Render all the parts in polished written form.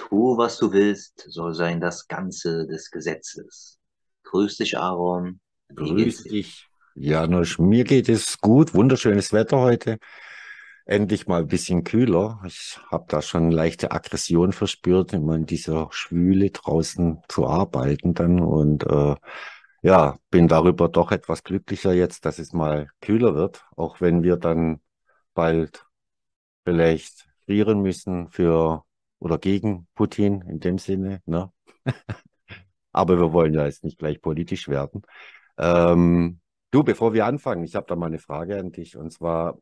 Tu, was du willst, soll sein das Ganze des Gesetzes. Grüß dich, Aaron. Wie geht's Grüß dir? dich, Janusz. Mir geht es gut. Wunderschönes Wetter heute. Endlich mal ein bisschen kühler. Ich habe da schon leichte Aggression verspürt, immer in dieser Schwüle draußen zu arbeiten dann. Und ja, bin darüber doch etwas glücklicher jetzt, dass es mal kühler wird, auch wenn wir dann bald vielleicht frieren müssen für oder gegen Putin in dem Sinne, ne? Aber wir wollen ja jetzt nicht gleich politisch werden. Du, bevor wir anfangen, ich habe da mal eine Frage an dich. Und zwar,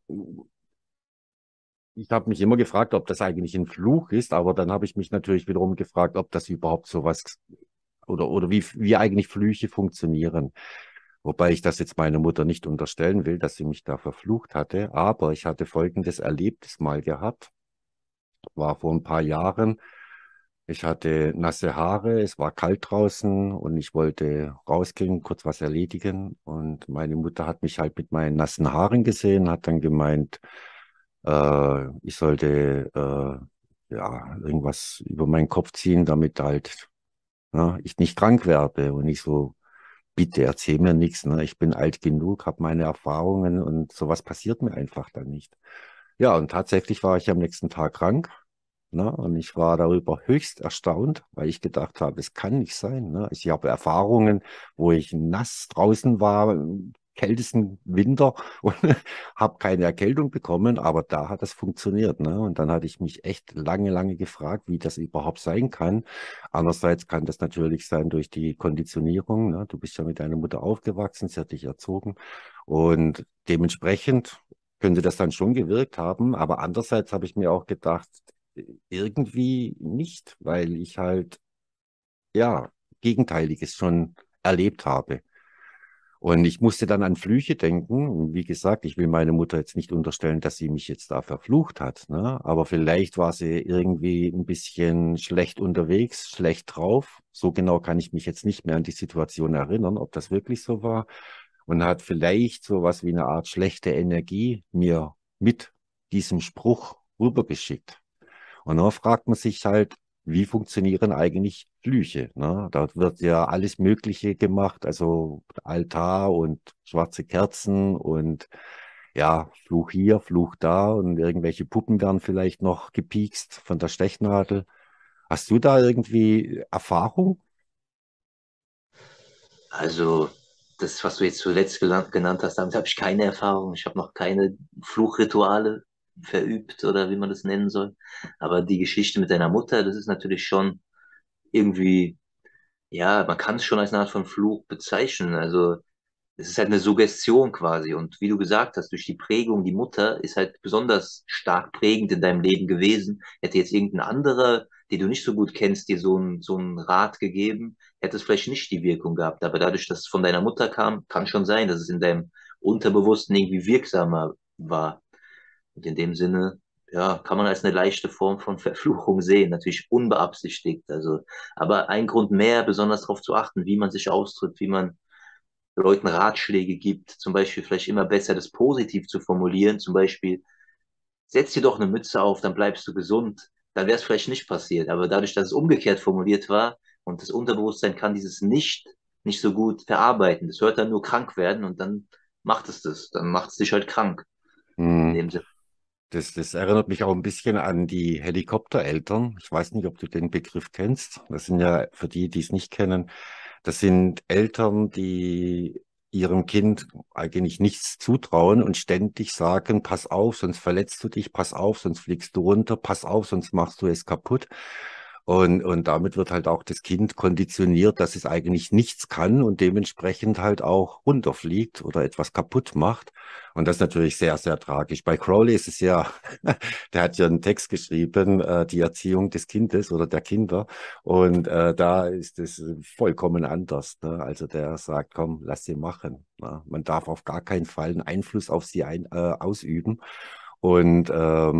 ich habe mich immer gefragt, ob das eigentlich ein Fluch ist, aber dann habe ich mich natürlich wiederum gefragt, ob das überhaupt sowas oder wie eigentlich Flüche funktionieren. Wobei ich das jetzt meiner Mutter nicht unterstellen will, dass sie mich da verflucht hatte. Aber ich hatte folgendes Erlebnis mal gehabt, war vor ein paar Jahren. Ich hatte nasse Haare, es war kalt draußen und ich wollte rausgehen, kurz was erledigen. Und meine Mutter hat mich halt mit meinen nassen Haaren gesehen, hat dann gemeint, ich sollte ja irgendwas über meinen Kopf ziehen, damit halt ich nicht krank werde. Und ich so, bitte erzähl mir nichts, ne? Ich bin alt genug, habe meine Erfahrungen und sowas passiert mir einfach dann nicht. Ja, und tatsächlich war ich am nächsten Tag krank. Ne? Und ich war darüber höchst erstaunt, weil ich gedacht habe, es kann nicht sein. Ne? Ich habe Erfahrungen, wo ich nass draußen war, im kältesten Winter und habe keine Erkältung bekommen, aber da hat das funktioniert. Ne? Und dann hatte ich mich echt lange, lange gefragt, wie das überhaupt sein kann. Andererseits kann das natürlich sein durch die Konditionierung. Ne? Du bist ja mit deiner Mutter aufgewachsen, sie hat dich erzogen und dementsprechend könnte das dann schon gewirkt haben. Aber andererseits habe ich mir auch gedacht, irgendwie nicht, weil ich halt, ja, Gegenteiliges schon erlebt habe. Und ich musste dann an Flüche denken. Und wie gesagt, ich will meine Mutter jetzt nicht unterstellen, dass sie mich jetzt da verflucht hat, ne? Aber vielleicht war sie irgendwie ein bisschen schlecht unterwegs, schlecht drauf. So genau kann ich mich jetzt nicht mehr an die Situation erinnern, ob das wirklich so war. Und hat vielleicht so was wie eine Art schlechte Energie mir mit diesem Spruch rübergeschickt. Und dann fragt man sich halt, wie funktionieren eigentlich Flüche? Ne? Da wird ja alles Mögliche gemacht, also Altar und schwarze Kerzen und ja, Fluch hier, Fluch da und irgendwelche Puppen werden vielleicht noch gepiekst von der Stechnadel. Hast du da irgendwie Erfahrung? Also, das, was du jetzt zuletzt genannt hast, damit habe ich keine Erfahrung. Ich habe noch keine Fluchrituale verübt oder wie man das nennen soll. Aber die Geschichte mit deiner Mutter, das ist natürlich schon irgendwie, ja, man kann es schon als eine Art von Fluch bezeichnen. Also, es ist halt eine Suggestion quasi. Und wie du gesagt hast, durch die Prägung, die Mutter ist halt besonders stark prägend in deinem Leben gewesen. Hätte jetzt irgendein anderer, den du nicht so gut kennst, dir so einen Rat gegeben, hätte es vielleicht nicht die Wirkung gehabt. Aber dadurch, dass es von deiner Mutter kam, kann schon sein, dass es in deinem Unterbewussten irgendwie wirksamer war. Und in dem Sinne, ja, kann man als eine leichte Form von Verfluchung sehen. Natürlich unbeabsichtigt. Also, aber ein Grund mehr, besonders darauf zu achten, wie man sich ausdrückt, wie man Leuten Ratschläge gibt, zum Beispiel vielleicht immer besser das positiv zu formulieren, zum Beispiel, setz dir doch eine Mütze auf, dann bleibst du gesund, dann wäre es vielleicht nicht passiert, aber dadurch, dass es umgekehrt formuliert war und das Unterbewusstsein kann dieses nicht so gut verarbeiten, das hört dann nur krank werden und dann macht es das, dann macht es dich halt krank, in Hm. dem Sinne. Das erinnert mich auch ein bisschen an die Helikoptereltern. Ich weiß nicht, ob du den Begriff kennst. Das sind ja, für die, die es nicht kennen, das sind Eltern, die ihrem Kind eigentlich nichts zutrauen und ständig sagen, pass auf, sonst verletzt du dich, pass auf, sonst fliegst du runter, pass auf, sonst machst du es kaputt. Und damit wird halt auch das Kind konditioniert, dass es eigentlich nichts kann und dementsprechend halt auch runterfliegt oder etwas kaputt macht. Und das ist natürlich sehr, sehr tragisch. Bei Crowley ist es ja, der hat ja einen Text geschrieben, die Erziehung des Kindes oder der Kinder. Und da ist es vollkommen anders. Ne? Also der sagt, komm, lass sie machen. Ne? Man darf auf gar keinen Fall einen Einfluss auf sie ausüben. Und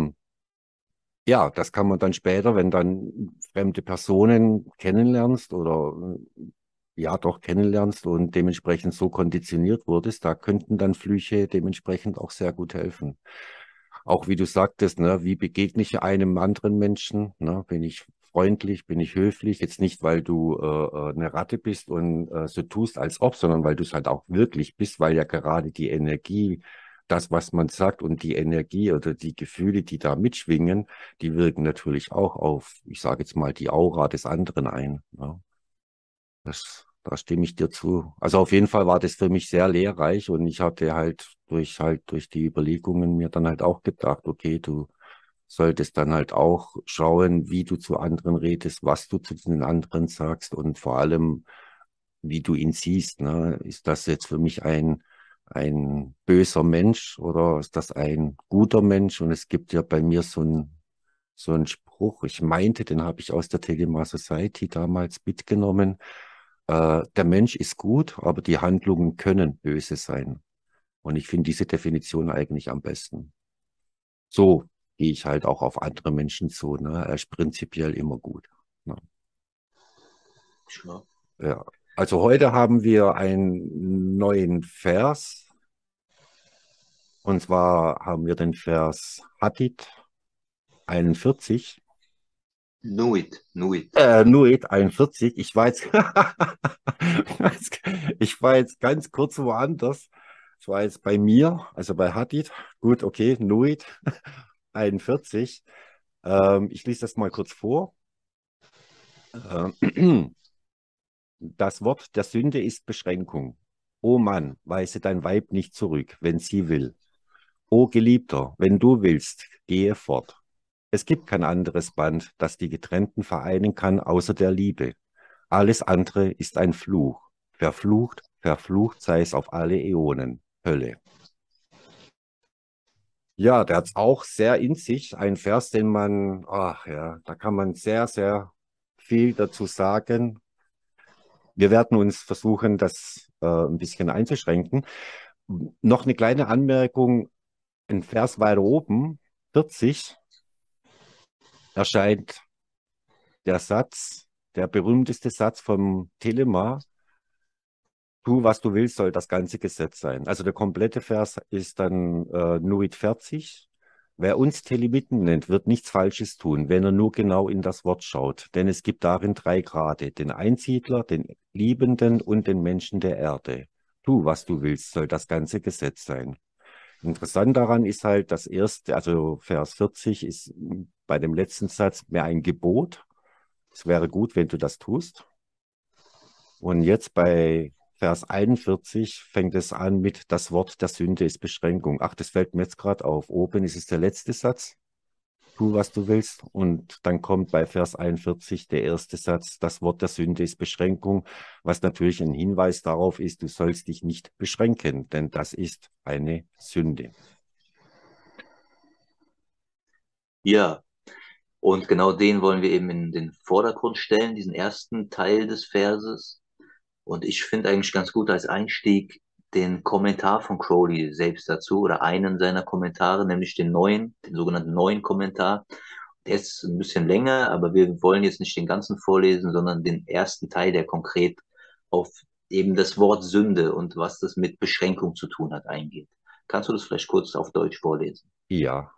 ja, das kann man dann später, wenn dann fremde Personen kennenlernst oder ja doch kennenlernst und dementsprechend so konditioniert wurdest, da könnten dann Flüche dementsprechend auch sehr gut helfen. Auch wie du sagtest, ne, wie begegne ich einem anderen Menschen, ne, wenn ich freundlich, bin ich höflich. Jetzt nicht, weil du eine Ratte bist und so tust, als ob, sondern weil du es halt auch wirklich bist, weil ja gerade die Energie, das, was man sagt und die Energie oder die Gefühle, die da mitschwingen, die wirken natürlich auch auf, ich sage jetzt mal, die Aura des anderen ein. Ja. Da stimme ich dir zu. Also auf jeden Fall war das für mich sehr lehrreich und ich hatte halt durch die Überlegungen mir dann halt auch gedacht, okay, du solltest dann halt auch schauen, wie du zu anderen redest, was du zu den anderen sagst und vor allem, wie du ihn siehst. Ne? Ist das jetzt für mich ein böser Mensch oder ist das ein guter Mensch? Und es gibt ja bei mir so ein Spruch, ich meinte, den habe ich aus der Telema Society damals mitgenommen. Der Mensch ist gut, aber die Handlungen können böse sein. Und ich finde diese Definition eigentlich am besten. So gehe ich halt auch auf andere Menschen zu. Ne? Er ist prinzipiell immer gut. Ne? Ja. Ja. Also heute haben wir einen neuen Vers. Und zwar haben wir den Vers Hadid 41. Know it. Nuit 41. Ich war jetzt ganz kurz woanders. Ich war jetzt bei mir, also bei Hadid. Gut, okay, Nuit 41. Ich lese das mal kurz vor. Das Wort der Sünde ist Beschränkung. O Mann, weise dein Weib nicht zurück, wenn sie will. O Geliebter, wenn du willst, gehe fort. Es gibt kein anderes Band, das die Getrennten vereinen kann, außer der Liebe. Alles andere ist ein Fluch. Verflucht, verflucht sei es auf alle Äonen. Hölle. Ja, der hat auch sehr in sich. Ein Vers, den man, ach ja, da kann man sehr, sehr viel dazu sagen. Wir werden uns versuchen, das ein bisschen einzuschränken. Noch eine kleine Anmerkung. Ein Vers weiter oben, 40, erscheint der Satz, der berühmteste Satz vom Telema: Tu, was du willst, soll das ganze Gesetz sein. Also der komplette Vers ist dann Nuit 40. Wer uns Telemiten nennt, wird nichts Falsches tun, wenn er nur genau in das Wort schaut. Denn es gibt darin 3 Grade: den Einsiedler, den Liebenden und den Menschen der Erde. Tu, was du willst, soll das ganze Gesetz sein. Interessant daran ist halt, das erste, also Vers 40 ist bei dem letzten Satz mehr ein Gebot. Es wäre gut, wenn du das tust. Und jetzt bei Vers 41 fängt es an mit: das Wort der Sünde ist Beschränkung. Ach, das fällt mir jetzt gerade auf. Oben ist es der letzte Satz. Tu, was du willst. Und dann kommt bei Vers 41 der erste Satz: das Wort der Sünde ist Beschränkung, was natürlich ein Hinweis darauf ist, du sollst dich nicht beschränken, denn das ist eine Sünde. Ja, und genau den wollen wir eben in den Vordergrund stellen, diesen ersten Teil des Verses. Und ich finde eigentlich ganz gut als Einstieg den Kommentar von Crowley selbst dazu oder einen seiner Kommentare, nämlich den sogenannten neuen Kommentar. Der ist ein bisschen länger, aber wir wollen jetzt nicht den ganzen vorlesen, sondern den ersten Teil, der konkret auf eben das Wort Sünde und was das mit Beschränkung zu tun hat, eingeht. Kannst du das vielleicht kurz auf Deutsch vorlesen? Ja,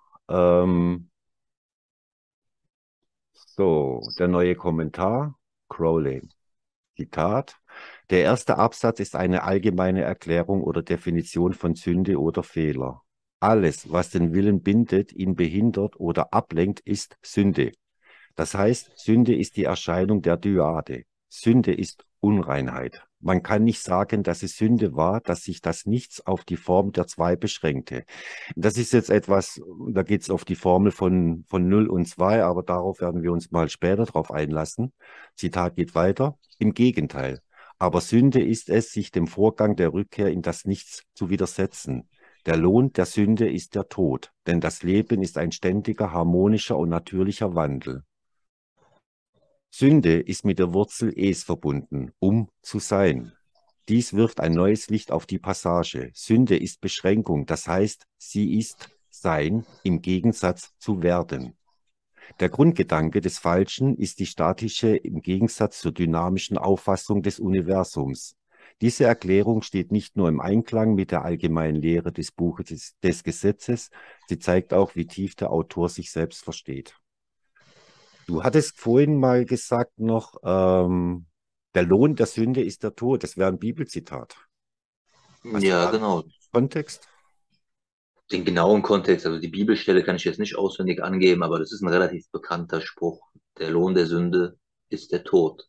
so, der neue Kommentar, Crowley. Zitat: Der erste Absatz ist eine allgemeine Erklärung oder Definition von Sünde oder Fehler. Alles, was den Willen bindet, ihn behindert oder ablenkt, ist Sünde. Das heißt, Sünde ist die Erscheinung der Dyade. Sünde ist Unreinheit. Man kann nicht sagen, dass es Sünde war, dass sich das Nichts auf die Form der zwei beschränkte. Das ist jetzt etwas, da geht es auf die Formel von 0 und 2, aber darauf werden wir uns mal später drauf einlassen. Zitat geht weiter. Im Gegenteil. Aber Sünde ist es, sich dem Vorgang der Rückkehr in das Nichts zu widersetzen. Der Lohn der Sünde ist der Tod, denn das Leben ist ein ständiger, harmonischer und natürlicher Wandel. Sünde ist mit der Wurzel es verbunden, um zu sein. Dies wirft ein neues Licht auf die Passage. Sünde ist Beschränkung, das heißt, sie ist Sein im Gegensatz zu Werden. Der Grundgedanke des Falschen ist die statische im Gegensatz zur dynamischen Auffassung des Universums. Diese Erklärung steht nicht nur im Einklang mit der allgemeinen Lehre des Buches des Gesetzes, sie zeigt auch, wie tief der Autor sich selbst versteht. Du hattest vorhin mal gesagt noch, der Lohn der Sünde ist der Tod. Das wäre ein Bibelzitat. Hast du Ja, da einen genau. Kontext? Den genauen Kontext, also die Bibelstelle kann ich jetzt nicht auswendig angeben, aber das ist ein relativ bekannter Spruch. Der Lohn der Sünde ist der Tod.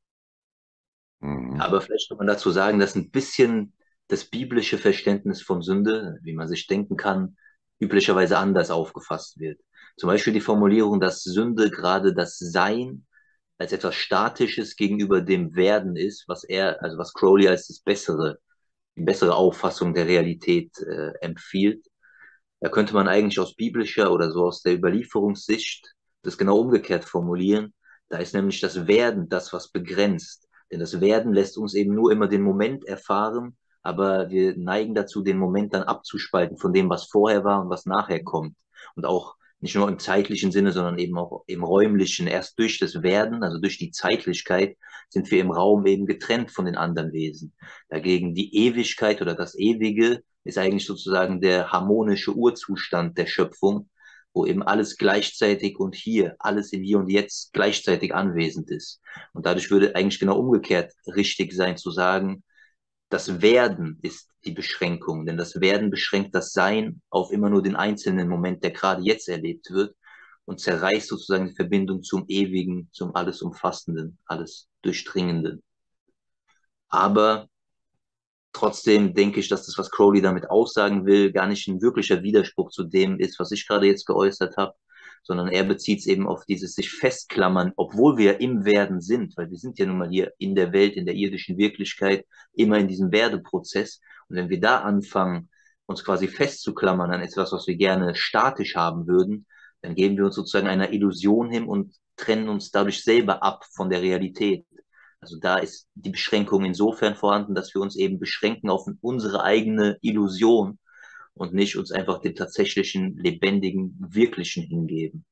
Mhm. Aber vielleicht kann man dazu sagen, dass ein bisschen das biblische Verständnis von Sünde, wie man sich denken kann, üblicherweise anders aufgefasst wird. Zum Beispiel die Formulierung, dass Sünde gerade das Sein als etwas Statisches gegenüber dem Werden ist, also was Crowley als die bessere Auffassung der Realität empfiehlt. Da könnte man eigentlich aus biblischer oder so aus der Überlieferungssicht das genau umgekehrt formulieren. Da ist nämlich das Werden das, was begrenzt. Denn das Werden lässt uns eben nur immer den Moment erfahren, aber wir neigen dazu, den Moment dann abzuspalten von dem, was vorher war und was nachher kommt. Und auch nicht nur im zeitlichen Sinne, sondern eben auch im räumlichen. Erst durch das Werden, also durch die Zeitlichkeit, sind wir im Raum eben getrennt von den anderen Wesen. Dagegen die Ewigkeit oder das Ewige ist eigentlich sozusagen der harmonische Urzustand der Schöpfung, wo eben alles gleichzeitig und hier, alles im Hier und Jetzt gleichzeitig anwesend ist. Und dadurch würde eigentlich genau umgekehrt richtig sein zu sagen, das Werden ist die Beschränkung, denn das Werden beschränkt das Sein auf immer nur den einzelnen Moment, der gerade jetzt erlebt wird und zerreißt sozusagen die Verbindung zum Ewigen, zum alles Umfassenden, alles Durchdringenden. Aber trotzdem denke ich, dass das, was Crowley damit aussagen will, gar nicht ein wirklicher Widerspruch zu dem ist, was ich gerade jetzt geäußert habe, sondern er bezieht es eben auf dieses sich festklammern, obwohl wir ja im Werden sind, weil wir sind ja nun mal hier in der Welt, in der irdischen Wirklichkeit, immer in diesem Werdeprozess. Und wenn wir da anfangen, uns quasi festzuklammern an etwas, was wir gerne statisch haben würden, dann geben wir uns sozusagen einer Illusion hin und trennen uns dadurch selber ab von der Realität. Also da ist die Beschränkung insofern vorhanden, dass wir uns eben beschränken auf unsere eigene Illusion und nicht uns einfach dem tatsächlichen, lebendigen, wirklichen hingeben.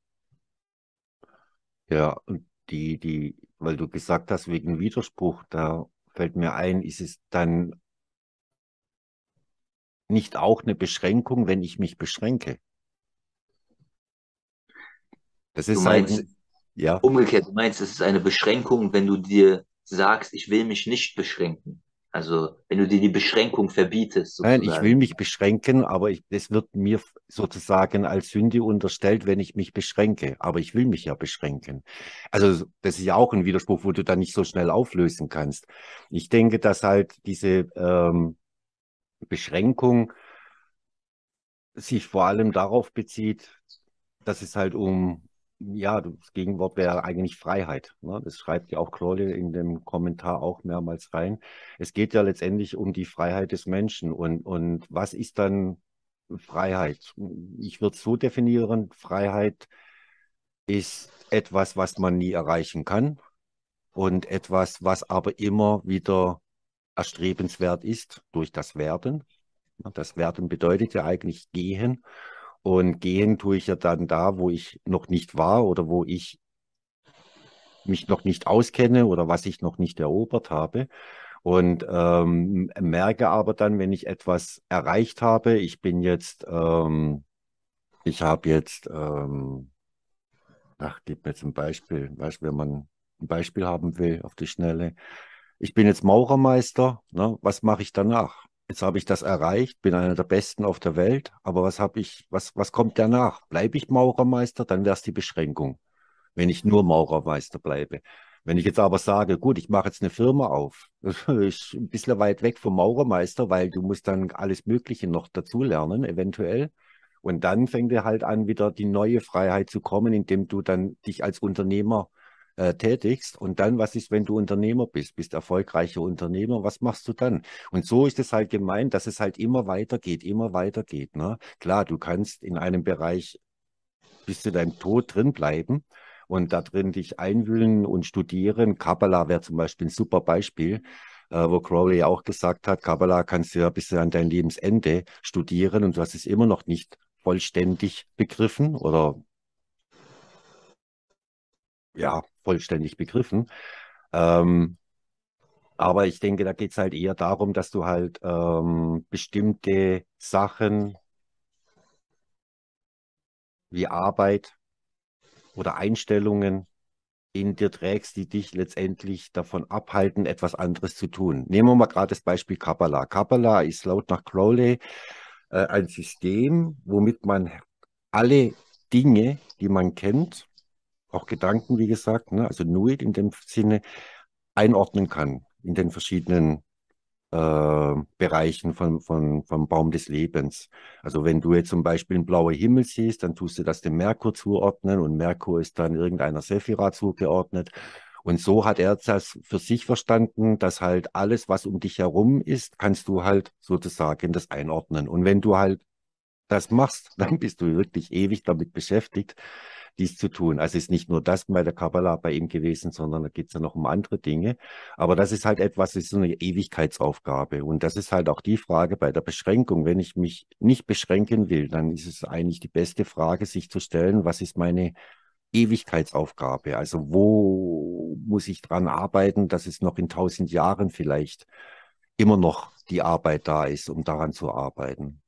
Ja, und weil du gesagt hast, wegen Widerspruch, da fällt mir ein, ist es dann nicht auch eine Beschränkung, wenn ich mich beschränke? Das Du ist halt, meinst ja. umgekehrt, du meinst, es ist eine Beschränkung, wenn du dir sagst, ich will mich nicht beschränken. Also wenn du dir die Beschränkung verbietest, Nein, ich will sozusagen. mich beschränken, aber es wird mir sozusagen als Sünde unterstellt, wenn ich mich beschränke. Aber ich will mich ja beschränken. Also das ist ja auch ein Widerspruch, wo du dann nicht so schnell auflösen kannst. Ich denke, dass halt diese Beschränkung sich vor allem darauf bezieht, dass es halt ja, das Gegenwort wäre eigentlich Freiheit. Ne? Das schreibt ja auch Crowley in dem Kommentar auch mehrmals rein. Es geht ja letztendlich um die Freiheit des Menschen. Und was ist dann Freiheit? Ich würde es so definieren, Freiheit ist etwas, was man nie erreichen kann und etwas, was aber immer wieder erstrebenswert ist durch das Werden. Das Werden bedeutet ja eigentlich gehen. Und gehen tue ich ja dann da, wo ich noch nicht war oder wo ich mich noch nicht auskenne oder was ich noch nicht erobert habe. Und merke aber dann, wenn ich etwas erreicht habe, ich habe jetzt, ach, gib mir jetzt ein Beispiel, weißt, wenn man ein Beispiel haben will auf die Schnelle. Ich bin jetzt Maurermeister, ne? Was mache ich danach? Jetzt habe ich das erreicht, bin einer der Besten auf der Welt, aber was kommt danach? Bleibe ich Maurermeister, dann wäre es die Beschränkung, wenn ich nur Maurermeister bleibe. Wenn ich jetzt aber sage, gut, ich mache jetzt eine Firma auf, das ist ein bisschen weit weg vom Maurermeister, weil du musst dann alles Mögliche noch dazulernen, eventuell. Und dann fängt er halt an, wieder die neue Freiheit zu kommen, indem du dann dich als Unternehmer tätigst. Und dann, was ist, wenn du Unternehmer bist erfolgreicher Unternehmer, was machst du dann? Und so ist es halt gemeint, dass es halt immer weitergeht. Ne? Klar, du kannst in einem Bereich bis zu deinem Tod drin bleiben und da drin dich einwühlen und studieren. Kabbalah wäre zum Beispiel ein super Beispiel, wo Crowley auch gesagt hat, Kabbalah kannst du ja bis an dein Lebensende studieren und du hast es immer noch nicht vollständig begriffen oder ja, vollständig begriffen. Ähm, aber ich denke, da geht es halt eher darum, dass du halt bestimmte Sachen wie Arbeit oder Einstellungen in dir trägst, die dich letztendlich davon abhalten, etwas anderes zu tun. Nehmen wir mal gerade das Beispiel Kabbalah. Kabbalah ist laut nach Crowley ein System, womit man alle Dinge, die man kennt, auch Gedanken, wie gesagt, ne, also Nuit in dem Sinne, einordnen kann in den verschiedenen Bereichen vom Baum des Lebens. Also wenn du jetzt zum Beispiel einen blauen Himmel siehst, dann tust du das dem Merkur zuordnen und Merkur ist dann irgendeiner Sephira zugeordnet. Und so hat er das für sich verstanden, dass halt alles, was um dich herum ist, kannst du halt sozusagen das einordnen. Und wenn du halt das machst, dann bist du wirklich ewig damit beschäftigt, dies zu tun. Also ist nicht nur das bei der Kabbala bei ihm gewesen, sondern da geht es ja noch um andere Dinge. Aber das ist halt etwas, das ist so eine Ewigkeitsaufgabe. Und das ist halt auch die Frage bei der Beschränkung. Wenn ich mich nicht beschränken will, dann ist es eigentlich die beste Frage, sich zu stellen, was ist meine Ewigkeitsaufgabe? Also wo muss ich dran arbeiten, dass es noch in 1000 Jahren vielleicht immer noch die Arbeit da ist, um daran zu arbeiten?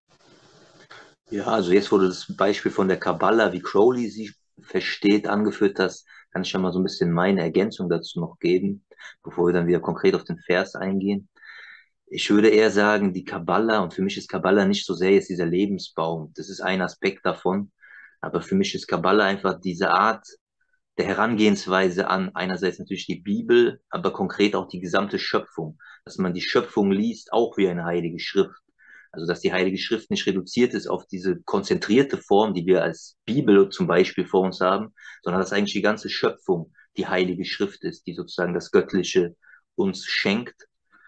Ja, also jetzt, wo du das Beispiel von der Kabbala, wie Crowley sie versteht, angeführt hast, kann ich ja mal so ein bisschen meine Ergänzung dazu noch geben, bevor wir dann wieder konkret auf den Vers eingehen. Ich würde eher sagen, die Kabbala, und für mich ist Kabbala nicht so sehr jetzt dieser Lebensbaum, das ist ein Aspekt davon, aber für mich ist Kabbala einfach diese Art der Herangehensweise an einerseits natürlich die Bibel, aber konkret auch die gesamte Schöpfung, dass man die Schöpfung liest, auch wie eine heilige Schrift. Also dass die Heilige Schrift nicht reduziert ist auf diese konzentrierte Form, die wir als Bibel zum Beispiel vor uns haben, sondern dass eigentlich die ganze Schöpfung die Heilige Schrift ist, die sozusagen das Göttliche uns schenkt.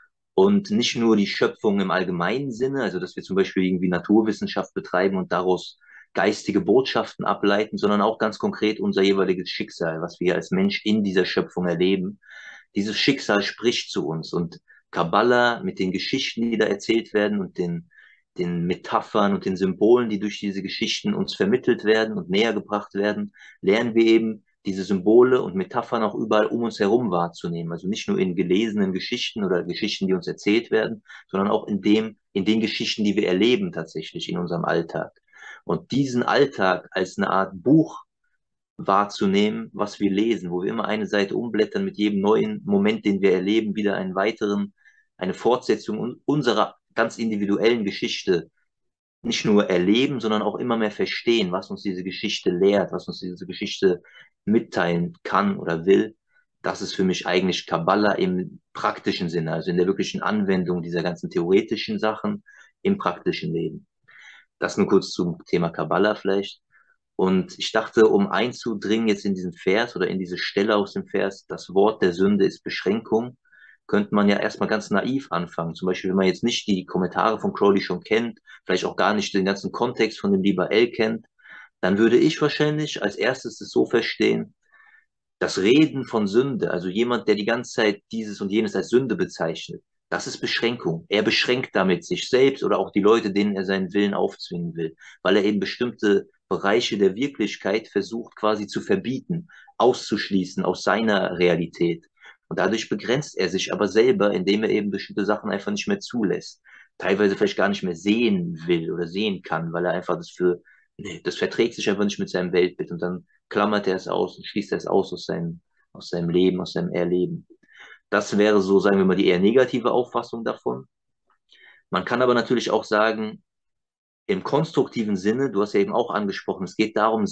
Und nicht nur die Schöpfung im allgemeinen Sinne, also dass wir zum Beispiel irgendwie Naturwissenschaft betreiben und daraus geistige Botschaften ableiten, sondern auch ganz konkret unser jeweiliges Schicksal, was wir als Mensch in dieser Schöpfung erleben. Dieses Schicksal spricht zu uns und Kabbala mit den Geschichten, die da erzählt werden und den Metaphern und den Symbolen, die durch diese Geschichten uns vermittelt werden und näher gebracht werden, lernen wir eben diese Symbole und Metaphern auch überall um uns herum wahrzunehmen. Also nicht nur in gelesenen Geschichten oder Geschichten, die uns erzählt werden, sondern auch in den Geschichten, die wir erleben tatsächlich in unserem Alltag. Und diesen Alltag als eine Art Buch wahrzunehmen, was wir lesen, wo wir immer eine Seite umblättern, mit jedem neuen Moment, den wir erleben, wieder einen weiteren, eine Fortsetzung unserer ganz individuellen Geschichte nicht nur erleben, sondern auch immer mehr verstehen, was uns diese Geschichte lehrt, was uns diese Geschichte mitteilen kann oder will. Das ist für mich eigentlich Kabbala im praktischen Sinne, also in der wirklichen Anwendung dieser ganzen theoretischen Sachen im praktischen Leben. Das nur kurz zum Thema Kabbala vielleicht. Und ich dachte, um einzudringen jetzt in diesen Vers oder in diese Stelle aus dem Vers, das Wort der Sünde ist Beschränkung, könnte man ja erstmal ganz naiv anfangen. Zum Beispiel, wenn man jetzt nicht die Kommentare von Crowley schon kennt, vielleicht auch gar nicht den ganzen Kontext von dem Lieber L kennt, dann würde ich wahrscheinlich als erstes es so verstehen, das Reden von Sünde, also jemand, der die ganze Zeit dieses und jenes als Sünde bezeichnet, das ist Beschränkung. Er beschränkt damit sich selbst oder auch die Leute, denen er seinen Willen aufzwingen will, weil er eben bestimmte Bereiche der Wirklichkeit versucht quasi zu verbieten, auszuschließen aus seiner Realität. Und dadurch begrenzt er sich aber selber, indem er eben bestimmte Sachen einfach nicht mehr zulässt. Teilweise vielleicht gar nicht mehr sehen will oder sehen kann, weil er einfach nee, das verträgt sich einfach nicht mit seinem Weltbild. Und dann klammert er es aus und schließt er es aus aus seinem Leben, aus seinem Erleben. Das wäre so, sagen wir mal, die eher negative Auffassung davon. Man kann aber natürlich auch sagen, im konstruktiven Sinne, du hast ja eben auch angesprochen, es geht darum,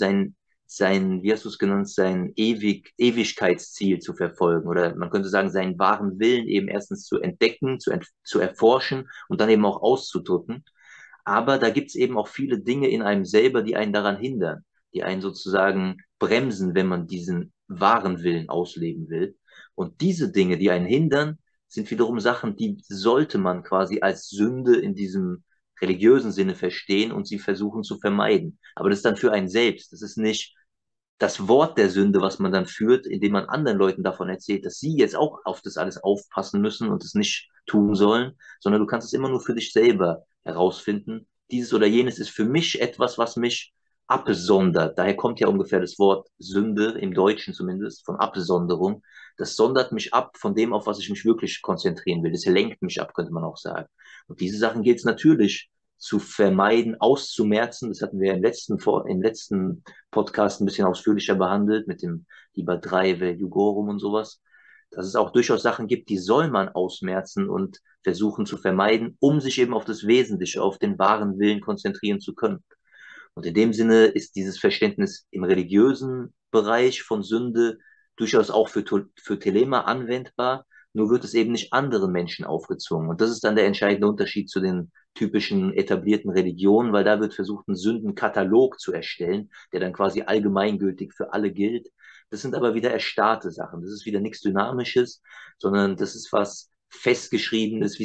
wie hast du es genannt, sein Ewigkeitsziel zu verfolgen. Oder man könnte sagen, seinen wahren Willen eben erstens zu entdecken, zu erforschen und dann eben auch auszudrücken. Aber da gibt es eben auch viele Dinge in einem selber, die einen daran hindern, die einen sozusagen bremsen, wenn man diesen wahren Willen ausleben will. Und diese Dinge, die einen hindern, sind wiederum Sachen, die sollte man quasi als Sünde in diesem religiösen Sinne verstehen und sie versuchen zu vermeiden. Aber das ist dann für einen selbst. Das ist nicht das Wort der Sünde, was man dann führt, indem man anderen Leuten davon erzählt, dass sie jetzt auch auf das alles aufpassen müssen und es nicht tun sollen, sondern du kannst es immer nur für dich selber herausfinden. Dieses oder jenes ist für mich etwas, was mich absondert. Daher kommt ja ungefähr das Wort Sünde, im Deutschen zumindest, von Absonderung. Das sondert mich ab von dem, auf was ich mich wirklich konzentrieren will. Das lenkt mich ab, könnte man auch sagen. Und diese Sachen gilt es natürlich zu vermeiden, auszumerzen. Das hatten wir im letzten Podcast ein bisschen ausführlicher behandelt mit dem Liber 3 Vel Jugorum und sowas. Dass es auch durchaus Sachen gibt, die soll man ausmerzen und versuchen zu vermeiden, um sich eben auf das Wesentliche, auf den wahren Willen konzentrieren zu können. Und in dem Sinne ist dieses Verständnis im religiösen Bereich von Sünde durchaus auch für Telema anwendbar, nur wird es eben nicht anderen Menschen aufgezwungen. Und das ist dann der entscheidende Unterschied zu den typischen etablierten Religionen, weil da wird versucht, einen Sündenkatalog zu erstellen, der dann quasi allgemeingültig für alle gilt. Das sind aber wieder erstarrte Sachen. Das ist wieder nichts Dynamisches, sondern das ist was Festgeschriebenes,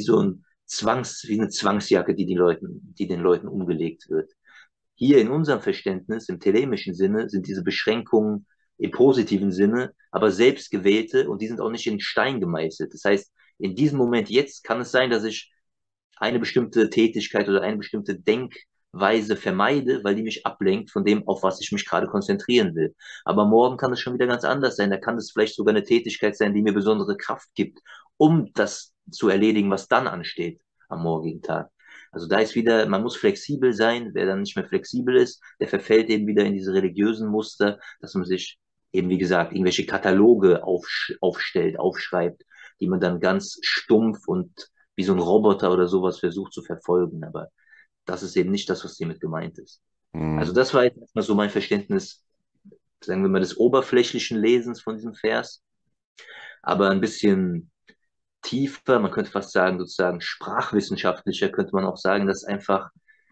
wie eine Zwangsjacke, die den Leuten umgelegt wird. Hier in unserem Verständnis, im telemischen Sinne, sind diese Beschränkungen im positiven Sinne, aber selbstgewählte und die sind auch nicht in Stein gemeißelt. Das heißt, in diesem Moment jetzt kann es sein, dass ich eine bestimmte Tätigkeit oder eine bestimmte Denkweise vermeide, weil die mich ablenkt von dem, auf was ich mich gerade konzentrieren will. Aber morgen kann es schon wieder ganz anders sein. Da kann es vielleicht sogar eine Tätigkeit sein, die mir besondere Kraft gibt, um das zu erledigen, was dann ansteht am morgigen Tag. Also da ist wieder, man muss flexibel sein. Wer dann nicht mehr flexibel ist, der verfällt eben wieder in diese religiösen Muster, dass man sich eben, wie gesagt, irgendwelche Kataloge aufstellt, aufschreibt, die man dann ganz stumpf und wie so ein Roboter oder sowas versucht zu verfolgen. Aber das ist eben nicht das, was hiermit gemeint ist. Also Hm. das war jetzt erstmal so mein Verständnis, sagen wir mal, des oberflächlichen Lesens von diesem Vers. Aber ein bisschen tiefer, man könnte fast sagen, sozusagen sprachwissenschaftlicher, könnte man auch sagen, dass einfach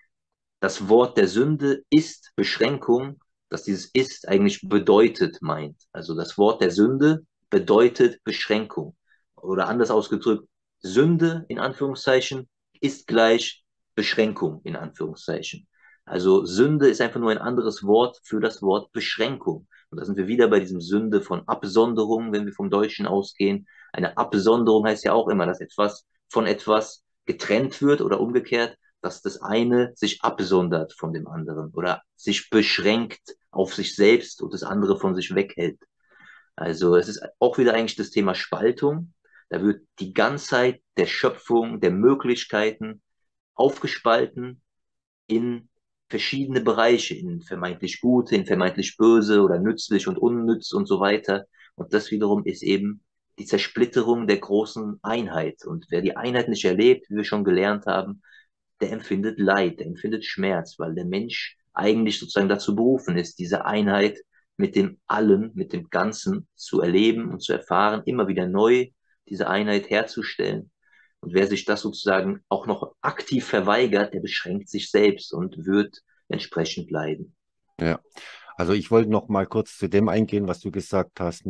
das Wort der Sünde ist Beschränkung, dass dieses ist eigentlich bedeutet meint. Also das Wort der Sünde bedeutet Beschränkung. Oder anders ausgedrückt, Sünde in Anführungszeichen ist gleich Beschränkung in Anführungszeichen. Also Sünde ist einfach nur ein anderes Wort für das Wort Beschränkung. Und da sind wir wieder bei diesem Sünde von Absonderung, wenn wir vom Deutschen ausgehen. Eine Absonderung heißt ja auch immer, dass etwas von etwas getrennt wird oder umgekehrt, dass das eine sich absondert von dem anderen oder sich beschränkt auf sich selbst und das andere von sich weghält. Also es ist auch wieder eigentlich das Thema Spaltung. Da wird die Ganzheit der Schöpfung, der Möglichkeiten aufgespalten in verschiedene Bereiche, in vermeintlich gute, in vermeintlich böse oder nützlich und unnütz und so weiter. Und das wiederum ist eben die Zersplitterung der großen Einheit. Und wer die Einheit nicht erlebt, wie wir schon gelernt haben, der empfindet Leid, der empfindet Schmerz, weil der Mensch eigentlich sozusagen dazu berufen ist, diese Einheit mit dem Allen, mit dem Ganzen zu erleben und zu erfahren, immer wieder neu diese Einheit herzustellen. Und wer sich das sozusagen auch noch aktiv verweigert, der beschränkt sich selbst und wird entsprechend leiden. Ja, also ich wollte noch mal kurz zu dem eingehen, was du gesagt hast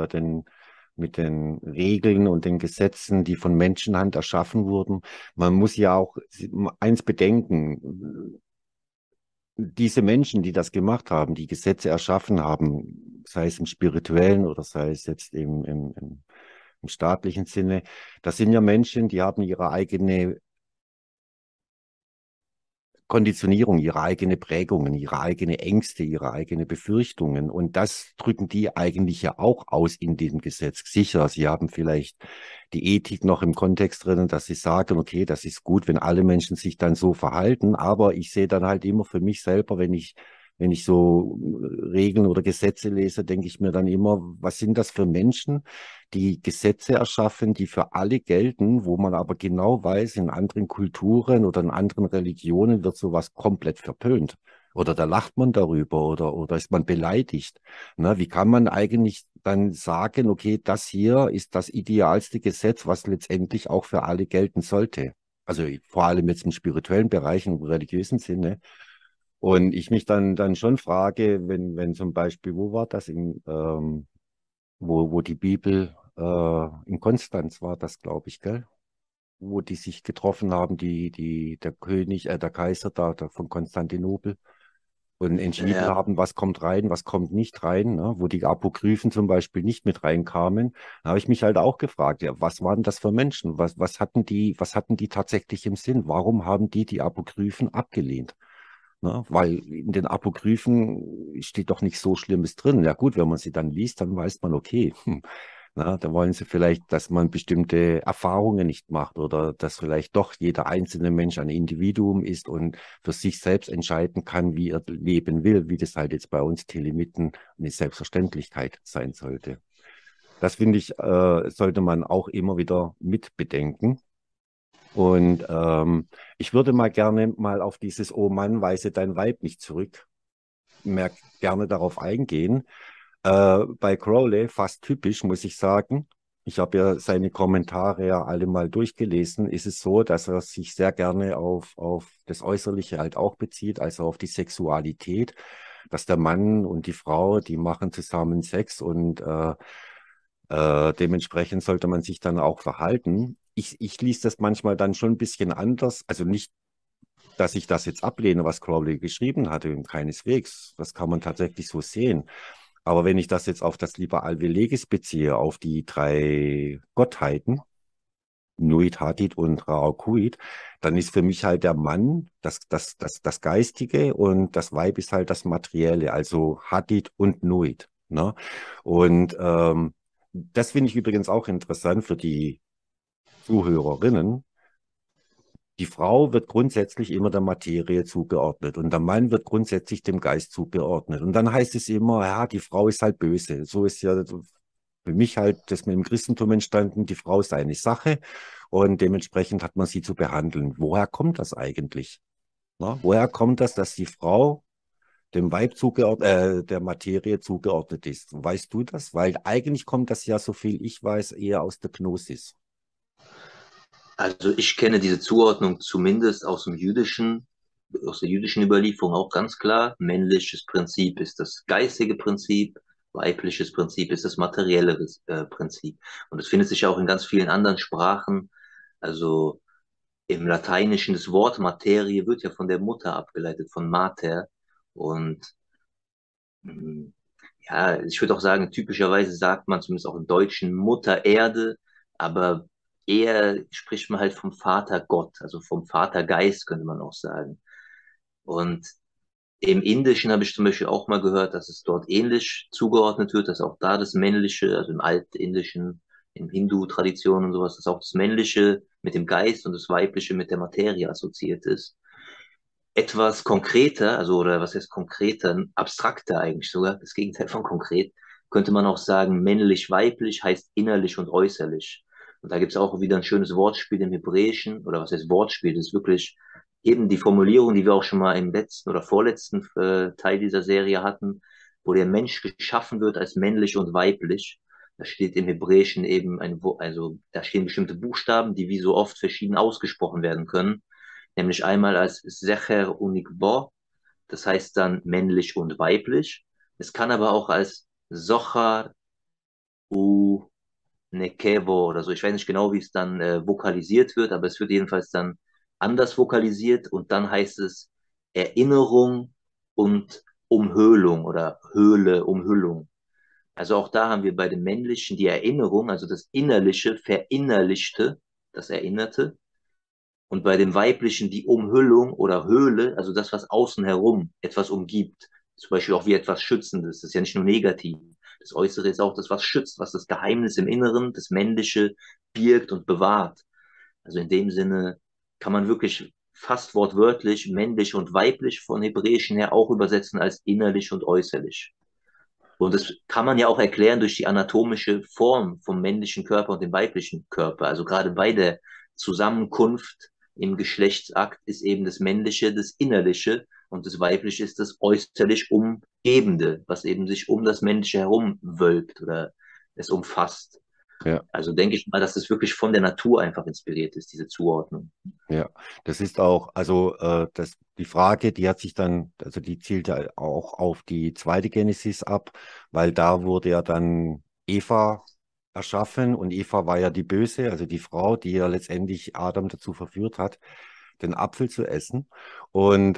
mit den Regeln und den Gesetzen, die von Menschenhand erschaffen wurden. Man muss ja auch eins bedenken, diese Menschen, die das gemacht haben, die Gesetze erschaffen haben, sei es im spirituellen oder sei es jetzt im staatlichen Sinne, das sind ja Menschen, die haben ihre eigene Konditionierung, ihre eigene Prägungen, ihre eigene Ängste, ihre eigene Befürchtungen. Und das drücken die eigentlich ja auch aus in dem Gesetz. Sicher, sie haben vielleicht die Ethik noch im Kontext drinnen, dass sie sagen, okay, das ist gut, wenn alle Menschen sich dann so verhalten. Aber ich sehe dann halt immer für mich selber, wenn ich so Regeln oder Gesetze lese, denke ich mir dann immer, was sind das für Menschen, die Gesetze erschaffen, die für alle gelten, wo man aber genau weiß, in anderen Kulturen oder in anderen Religionen wird sowas komplett verpönt. Oder da lacht man darüber oder ist man beleidigt. Na, wie kann man eigentlich dann sagen, okay, das hier ist das idealste Gesetz, was letztendlich auch für alle gelten sollte? Also vor allem jetzt im spirituellen Bereich, im religiösen Sinne. Und ich mich dann schon frage, wenn zum Beispiel, wo war das wo die Bibel in Konstanz war das, glaube ich, gell? Wo die sich getroffen haben, der König, der Kaiser da von Konstantinopel und entschieden Ja, haben, was kommt rein, was kommt nicht rein, ne? Wo die Apokryphen zum Beispiel nicht mit reinkamen, da habe ich mich halt auch gefragt, ja, was waren das für Menschen? Was hatten die tatsächlich im Sinn? Warum haben die Apokryphen abgelehnt? Ne? Weil in den Apokryphen steht doch nicht so Schlimmes drin. Ja gut, wenn man sie dann liest, dann weiß man, okay, Na, da wollen sie vielleicht, dass man bestimmte Erfahrungen nicht macht oder dass vielleicht doch jeder einzelne Mensch ein Individuum ist und für sich selbst entscheiden kann, wie er leben will, wie das halt jetzt bei uns Telemiten eine Selbstverständlichkeit sein sollte. Das finde ich, sollte man auch immer wieder mitbedenken. Und ich würde mal gerne mal auf dieses Oh Mann, weise dein Weib nicht zurück, mehr gerne darauf eingehen. Bei Crowley, fast typisch, muss ich sagen. Ich habe ja seine Kommentare ja alle mal durchgelesen. Ist es so, dass er sich sehr gerne auf das Äußerliche halt auch bezieht, also auf die Sexualität, dass der Mann und die Frau, die machen zusammen Sex und dementsprechend sollte man sich dann auch verhalten. Ich lese das manchmal dann schon ein bisschen anders. Also nicht, dass ich das jetzt ablehne, was Crowley geschrieben hatte, keineswegs. Das kann man tatsächlich so sehen. Aber wenn ich das jetzt auf das Liber Alvelegis beziehe, auf die drei Gottheiten, Nuit, Hadit und Raokuit, dann ist für mich halt der Mann das Geistige und das Weib ist halt das Materielle, also Hadit und Nuit. Ne? Und das finde ich übrigens auch interessant für die Zuhörerinnen. Die Frau wird grundsätzlich immer der Materie zugeordnet und der Mann wird grundsätzlich dem Geist zugeordnet. Und dann heißt es immer, ja, die Frau ist halt böse. So ist ja für mich halt das mit dem Christentum entstanden, die Frau ist eine Sache und dementsprechend hat man sie zu behandeln. Woher kommt das eigentlich? Na, woher kommt das, dass die Frau dem Weib zugeordnet, der Materie zugeordnet ist? Weißt du das? Weil eigentlich kommt das ja, so viel ich weiß, eher aus der Gnosis. Also ich kenne diese Zuordnung zumindest aus der jüdischen Überlieferung auch ganz klar. Männliches Prinzip ist das geistige Prinzip, weibliches Prinzip ist das materielle Prinzip. Und das findet sich auch in ganz vielen anderen Sprachen. Also im Lateinischen das Wort Materie wird ja von der Mutter abgeleitet, von Mater. Und mh, ja, ich würde auch sagen, typischerweise sagt man zumindest auch im Deutschen Mutter Erde, aber eher spricht man halt vom Vater Gott, also vom Vater Geist, könnte man auch sagen. Und im Indischen habe ich zum Beispiel auch mal gehört, dass es dort ähnlich zugeordnet wird, dass auch da das Männliche, also im Altindischen, in Hindu-Traditionen und sowas, dass auch das Männliche mit dem Geist und das Weibliche mit der Materie assoziiert ist. Etwas konkreter, also oder was heißt konkreter, abstrakter eigentlich sogar, das Gegenteil von konkret, könnte man auch sagen, männlich-weiblich heißt innerlich und äußerlich. Und da gibt es auch wieder ein schönes Wortspiel im Hebräischen, oder was heißt Wortspiel, das ist wirklich eben die Formulierung, die wir auch schon mal im letzten oder vorletzten Teil dieser Serie hatten, wo der Mensch geschaffen wird als männlich und weiblich. Da steht im Hebräischen eben also da stehen bestimmte Buchstaben, die wie so oft verschieden ausgesprochen werden können, nämlich einmal als Secher Unikbo, das heißt dann männlich und weiblich. Es kann aber auch als Sochar u Nekevo oder so, ich weiß nicht genau, wie es dann vokalisiert wird, aber es wird jedenfalls dann anders vokalisiert und dann heißt es Erinnerung und Umhöhlung oder Höhle, Umhüllung. Also auch da haben wir bei dem Männlichen die Erinnerung, also das Innerliche, Verinnerlichte, das Erinnerte, und bei dem Weiblichen die Umhüllung oder Höhle, also das, was außen herum etwas umgibt. Zum Beispiel auch wie etwas Schützendes. Das ist ja nicht nur negativ. Das Äußere ist auch das, was schützt, was das Geheimnis im Inneren, das Männliche birgt und bewahrt. Also in dem Sinne kann man wirklich fast wortwörtlich männlich und weiblich von Hebräischen her auch übersetzen als innerlich und äußerlich. Und das kann man ja auch erklären durch die anatomische Form vom männlichen Körper und dem weiblichen Körper. Also gerade bei der Zusammenkunft im Geschlechtsakt ist eben das Männliche das Innerliche und das Weibliche ist das äußerlich Umgebende, was eben sich um das Männliche herum wölbt oder es umfasst. Ja. Also denke ich mal, dass das wirklich von der Natur einfach inspiriert ist, diese Zuordnung. Ja, das ist auch, also die Frage, die hat sich dann, also die zielt ja auch auf die zweite Genesis ab, weil da wurde ja dann Eva erschaffen und Eva war ja die Böse, also die Frau, die ja letztendlich Adam dazu verführt hat, den Apfel zu essen. Und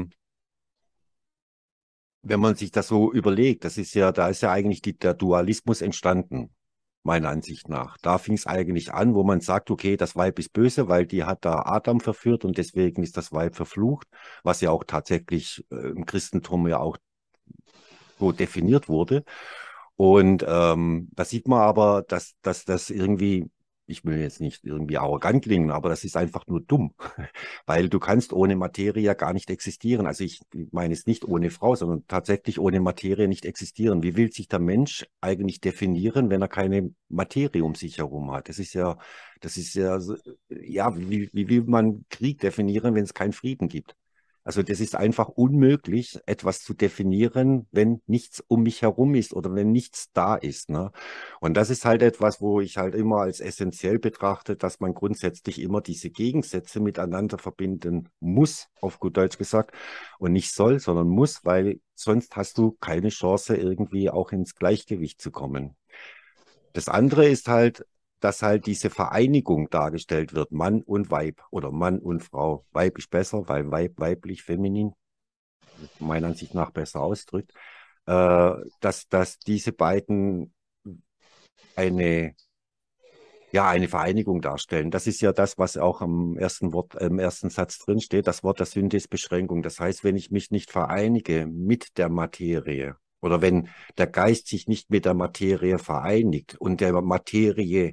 wenn man sich das so überlegt, da ist ja eigentlich der Dualismus entstanden, meiner Ansicht nach. Da fing es eigentlich an, wo man sagt, okay, das Weib ist böse, weil die hat da Adam verführt und deswegen ist das Weib verflucht, was ja auch tatsächlich im Christentum ja auch so definiert wurde. Und da sieht man aber, dass das irgendwie, ich will jetzt nicht irgendwie arrogant klingen, aber das ist einfach nur dumm, weil du kannst ohne Materie ja gar nicht existieren. Also ich meine es nicht ohne Frau, sondern tatsächlich ohne Materie nicht existieren. Wie will sich der Mensch eigentlich definieren, wenn er keine Materie um sich herum hat? Das ist ja, ja, wie will man Krieg definieren, wenn es keinen Frieden gibt? Also das ist einfach unmöglich, etwas zu definieren, wenn nichts um mich herum ist oder wenn nichts da ist, ne? Und das ist halt etwas, wo ich halt immer als essentiell betrachte, dass man grundsätzlich immer diese Gegensätze miteinander verbinden muss, auf gut Deutsch gesagt, und nicht soll, sondern muss, weil sonst hast du keine Chance, irgendwie auch ins Gleichgewicht zu kommen. Das andere ist halt, dass halt diese Vereinigung dargestellt wird, Mann und Weib oder Mann und Frau. Weib ist besser, weil weiblich, feminin, meiner Ansicht nach besser ausdrückt, dass diese beiden eine, ja, eine Vereinigung darstellen. Das ist ja das, was auch am ersten Wort, im ersten Satz drin steht. Das Wort der Sünde ist Beschränkung. Das heißt, wenn ich mich nicht vereinige mit der Materie oder wenn der Geist sich nicht mit der Materie vereinigt und der Materie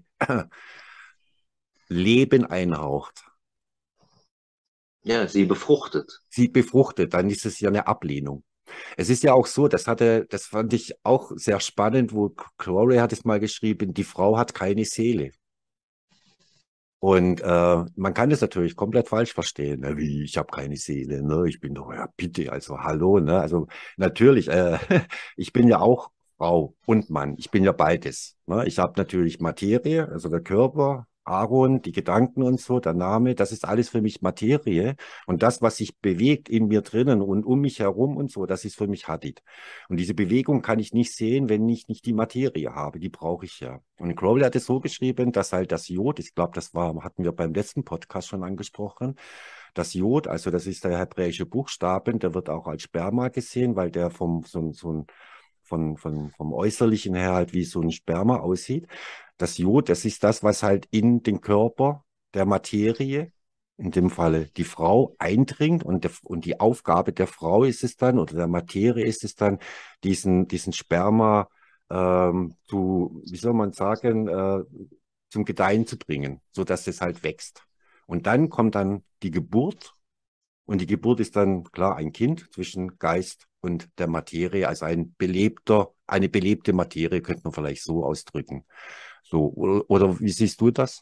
Leben einhaucht, Ja, sie befruchtet. sie befruchtet, dann ist es ja eine Ablehnung. Es ist ja auch so, das fand ich auch sehr spannend, wo Crowley hat es mal geschrieben, die Frau hat keine Seele. Und man kann das natürlich komplett falsch verstehen. Ne? Wie, ich habe keine Seele, ne? Ich bin doch, ja bitte, also hallo, ne? Also natürlich, ich bin ja auch Frau und Mann. Ich bin ja beides. Ne? Ich habe natürlich Materie, also der Körper, Aaron, die Gedanken und so, der Name, das ist alles für mich Materie. Und das, was sich bewegt in mir drinnen und um mich herum und so, das ist für mich Hadid. Und diese Bewegung kann ich nicht sehen, wenn ich nicht die Materie habe. Die brauche ich ja. Und Crowley hat es so geschrieben, dass halt das Jod, ich glaube, hatten wir beim letzten Podcast schon angesprochen, das Jod, also das ist der hebräische Buchstaben, der wird auch als Sperma gesehen, weil der vom Äußerlichen her halt wie so ein Sperma aussieht. Das Jod, das ist das, was halt in den Körper der Materie, in dem Falle die Frau, eindringt und die Aufgabe der Frau ist es dann, oder der Materie ist es dann, diesen Sperma wie soll man sagen, zum Gedeihen zu bringen, so dass es halt wächst. Und dann kommt dann die Geburt und die Geburt ist dann klar ein Kind zwischen Geist und der Materie, also eine belebte Materie, könnte man vielleicht so ausdrücken. So, oder wie siehst du das?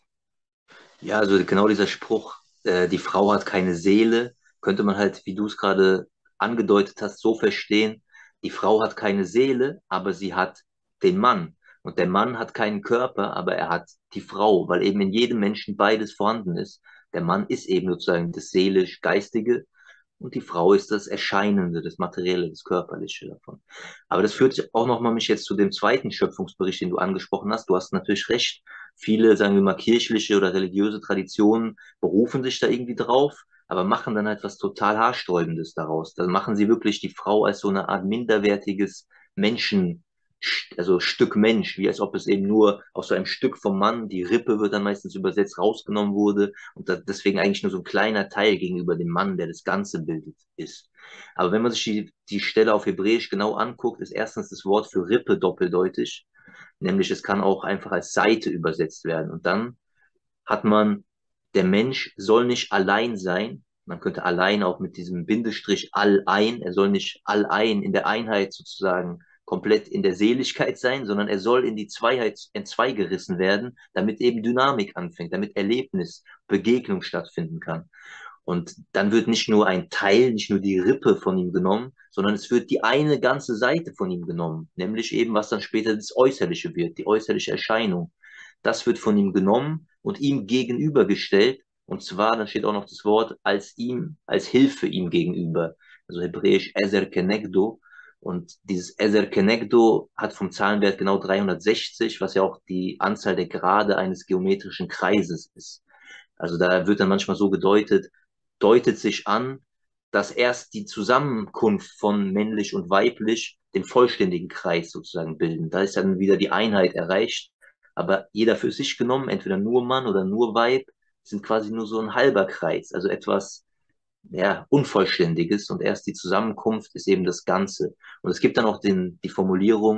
Ja, also genau dieser Spruch, die Frau hat keine Seele, könnte man halt, wie du es gerade angedeutet hast, so verstehen. Die Frau hat keine Seele, aber sie hat den Mann. Und der Mann hat keinen Körper, aber er hat die Frau, weil eben in jedem Menschen beides vorhanden ist. Der Mann ist eben sozusagen das seelisch-geistige und die Frau ist das Erscheinende, das Materielle, das Körperliche davon. Aber das führt auch nochmal mich jetzt zu dem zweiten Schöpfungsbericht, den du angesprochen hast. Du hast natürlich recht. Viele, sagen wir mal, kirchliche oder religiöse Traditionen berufen sich da irgendwie drauf, aber machen dann halt was total Haarsträubendes daraus. Dann machen sie wirklich die Frau als so eine Art minderwertiges Menschen, also Stück Mensch, wie als ob es eben nur aus so einem Stück vom Mann, die Rippe wird dann meistens übersetzt, rausgenommen wurde und deswegen eigentlich nur so ein kleiner Teil gegenüber dem Mann, der das Ganze bildet, ist. Aber wenn man sich die Stelle auf Hebräisch genau anguckt, ist erstens das Wort für Rippe doppeldeutig, nämlich es kann auch einfach als Seite übersetzt werden. Und dann hat man, der Mensch soll nicht allein sein. Man könnte allein auch mit diesem Bindestrich allein, er soll nicht allein in der Einheit sozusagen komplett in der Seligkeit sein, sondern er soll in die Zweiheit entzweigerissen werden, damit eben Dynamik anfängt, damit Erlebnis, Begegnung stattfinden kann. Und dann wird nicht nur ein Teil, nicht nur die Rippe von ihm genommen, sondern es wird die eine ganze Seite von ihm genommen, nämlich eben, was dann später das Äußerliche wird, die äußerliche Erscheinung. Das wird von ihm genommen und ihm gegenübergestellt. Und zwar, dann steht auch noch das Wort als ihm, als Hilfe ihm gegenüber. Also hebräisch Ezer Kenegdo. Und dieses Ezer Kenegdo hat vom Zahlenwert genau 360, was ja auch die Anzahl der Grade eines geometrischen Kreises ist. Also da wird dann manchmal so gedeutet, deutet sich an, dass erst die Zusammenkunft von männlich und weiblich den vollständigen Kreis sozusagen bilden. Da ist dann wieder die Einheit erreicht, aber jeder für sich genommen, entweder nur Mann oder nur Weib, sind quasi nur so ein halber Kreis, also etwas ja, Unvollständiges und erst die Zusammenkunft ist eben das Ganze. Und es gibt dann auch die Formulierung,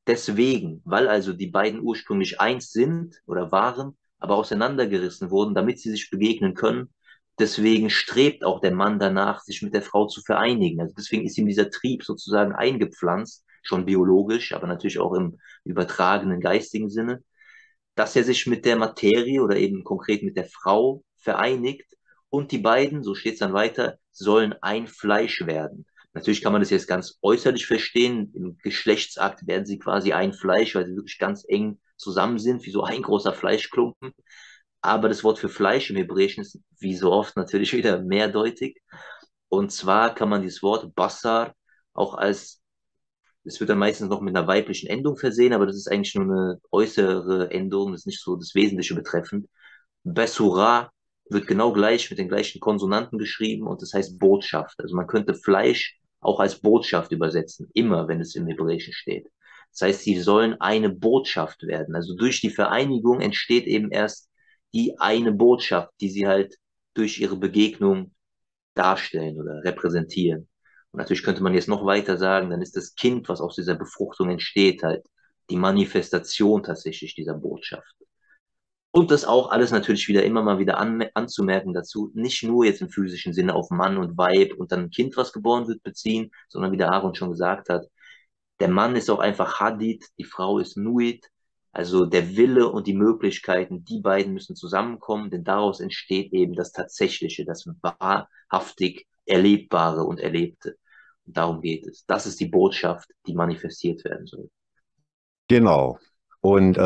deswegen, weil also die beiden ursprünglich eins sind oder waren, aber auseinandergerissen wurden, damit sie sich begegnen können, deswegen strebt auch der Mann danach, sich mit der Frau zu vereinigen. Also deswegen ist ihm dieser Trieb sozusagen eingepflanzt, schon biologisch, aber natürlich auch im übertragenen geistigen Sinne, dass er sich mit der Materie oder eben konkret mit der Frau vereinigt und die beiden, so steht es dann weiter, sollen ein Fleisch werden. Natürlich kann man das jetzt ganz äußerlich verstehen. Im Geschlechtsakt werden sie quasi ein Fleisch, weil sie wirklich ganz eng zusammen sind, wie so ein großer Fleischklumpen. Aber das Wort für Fleisch im Hebräischen ist wie so oft natürlich wieder mehrdeutig. Und zwar kann man dieses Wort Bassar auch als, es wird dann meistens noch mit einer weiblichen Endung versehen, aber das ist eigentlich nur eine äußere Endung, das ist nicht so das Wesentliche betreffend. Besura wird genau gleich mit den gleichen Konsonanten geschrieben und das heißt Botschaft. Also man könnte Fleisch auch als Botschaft übersetzen, immer wenn es im Hebräischen steht. Das heißt, sie sollen eine Botschaft werden. Also durch die Vereinigung entsteht eben erst die eine Botschaft, die sie halt durch ihre Begegnung darstellen oder repräsentieren. Und natürlich könnte man jetzt noch weiter sagen, dann ist das Kind, was aus dieser Befruchtung entsteht, halt die Manifestation tatsächlich dieser Botschaft. Und das auch alles natürlich wieder immer mal wieder anzumerken dazu, nicht nur jetzt im physischen Sinne auf Mann und Weib und dann ein Kind, was geboren wird, beziehen, sondern wie der Aaron schon gesagt hat, der Mann ist auch einfach Hadid, die Frau ist Nuit, also der Wille und die Möglichkeiten, die beiden müssen zusammenkommen, denn daraus entsteht eben das Tatsächliche, das wahrhaftig Erlebbare und Erlebte. Und darum geht es. Das ist die Botschaft, die manifestiert werden soll. Genau. Und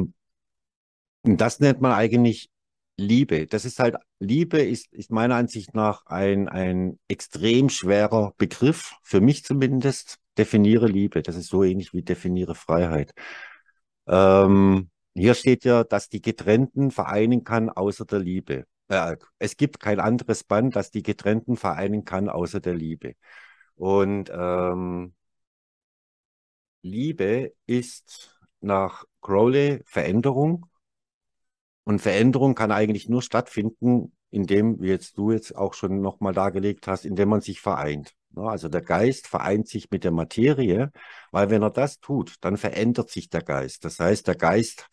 das nennt man eigentlich Liebe. Das ist halt, Liebe ist meiner Ansicht nach ein extrem schwerer Begriff, für mich zumindest. Definiere Liebe. Das ist so ähnlich wie definiere Freiheit. Hier steht ja, dass die Getrennten vereinen kann außer der Liebe. Es gibt kein anderes Band, das die Getrennten vereinen kann außer der Liebe. Und Liebe ist nach Crowley Veränderung. Und Veränderung kann eigentlich nur stattfinden, indem, wie jetzt du jetzt auch schon nochmal dargelegt hast, indem man sich vereint. Ja, also der Geist vereint sich mit der Materie, weil wenn er das tut, dann verändert sich der Geist. Das heißt, der Geist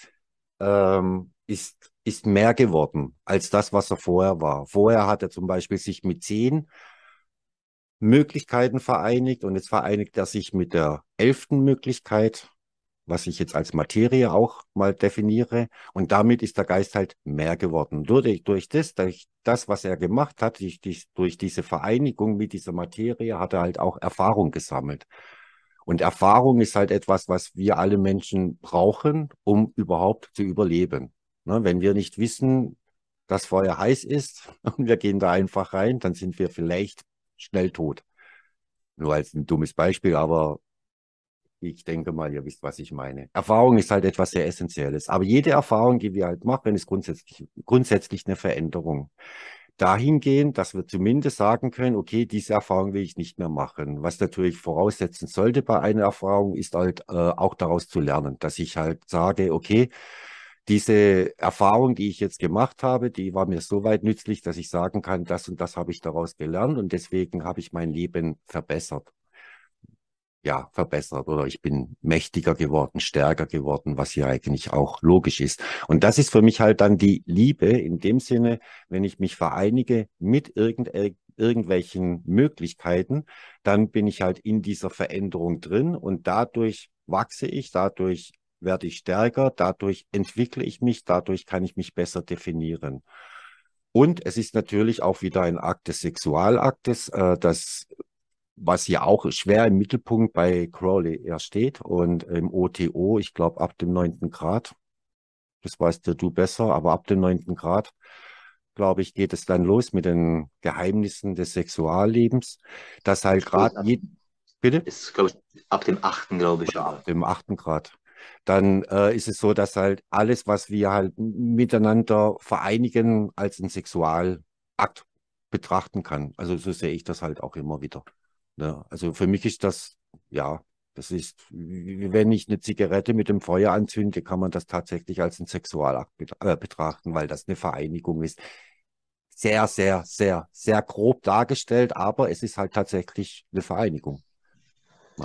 ist mehr geworden als das, was er vorher war. Vorher hat er zum Beispiel sich mit 10 Möglichkeiten vereinigt und jetzt vereinigt er sich mit der 11. Möglichkeit, was ich jetzt als Materie auch mal definiere. Und damit ist der Geist halt mehr geworden. Durch das, was er gemacht hat, durch diese Vereinigung mit dieser Materie, hat er halt auch Erfahrung gesammelt. Und Erfahrung ist halt etwas, was wir alle Menschen brauchen, um überhaupt zu überleben. Ne, wenn wir nicht wissen, dass Feuer heiß ist und wir gehen da einfach rein, dann sind wir vielleicht schnell tot. Nur als ein dummes Beispiel, aber ich denke mal, ihr wisst, was ich meine. Erfahrung ist halt etwas sehr Essentielles. Aber jede Erfahrung, die wir halt machen, ist grundsätzlich eine Veränderung. Dahingehend, dass wir zumindest sagen können, okay, diese Erfahrung will ich nicht mehr machen. Was natürlich voraussetzen sollte bei einer Erfahrung, ist halt auch daraus zu lernen, dass ich halt sage, okay, diese Erfahrung, die ich jetzt gemacht habe, die war mir so weit nützlich, dass ich sagen kann, das und das habe ich daraus gelernt und deswegen habe ich mein Leben verbessert. Ja, verbessert oder ich bin mächtiger geworden, stärker geworden, was hier eigentlich auch logisch ist. Und das ist für mich halt dann die Liebe in dem Sinne, wenn ich mich vereinige mit irgendwelchen Möglichkeiten, dann bin ich halt in dieser Veränderung drin und dadurch wachse ich, dadurch werde ich stärker, dadurch entwickle ich mich, dadurch kann ich mich besser definieren. Und es ist natürlich auch wieder ein Akt des Sexualaktes, das was ja auch schwer im Mittelpunkt bei Crowley eher steht und im OTO, ich glaube ab dem 9. Grad, das weißt ja du besser, aber ab dem 9. Grad, glaube ich, geht es dann los mit den Geheimnissen des Sexuallebens, dass halt gerade bitte? Ist, glaube ich, ab dem 8., glaube ich, Oder ab aber. dem 8. Grad. Dann ist es so, dass halt alles, was wir halt miteinander vereinigen, als ein Sexualakt betrachten kann. Also so sehe ich das halt auch immer wieder. Ja, also für mich ist das, ja, das ist, wenn ich eine Zigarette mit dem Feuer anzünde, kann man das tatsächlich als ein Sexualakt betrachten, weil das eine Vereinigung ist. Sehr, sehr, sehr, sehr grob dargestellt, aber es ist halt tatsächlich eine Vereinigung. Ja.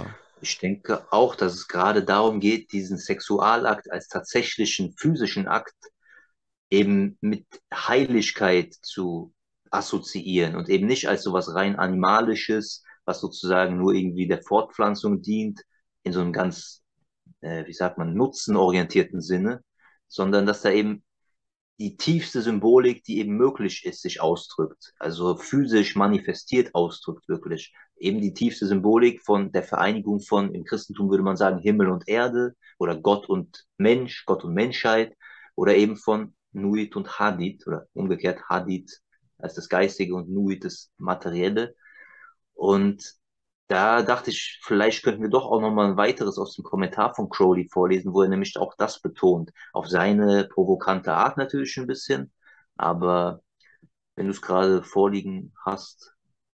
Ich denke auch, dass es gerade darum geht, diesen Sexualakt als tatsächlichen physischen Akt eben mit Heiligkeit zu assoziieren und eben nicht als sowas rein Animalisches, was sozusagen nur irgendwie der Fortpflanzung dient, in so einem ganz, wie sagt man, nutzenorientierten Sinne, sondern dass da eben die tiefste Symbolik, die eben möglich ist, sich ausdrückt. Also physisch manifestiert ausdrückt wirklich. Eben die tiefste Symbolik von der Vereinigung von, im Christentum würde man sagen, Himmel und Erde oder Gott und Mensch, Gott und Menschheit oder eben von Nuit und Hadith oder umgekehrt Hadith als das Geistige und Nuit das Materielle. Und da dachte ich, vielleicht könnten wir doch auch noch mal ein weiteres aus dem Kommentar von Crowley vorlesen, wo er nämlich auch das betont. Auf seine provokante Art natürlich ein bisschen, aber wenn du es gerade vorliegen hast.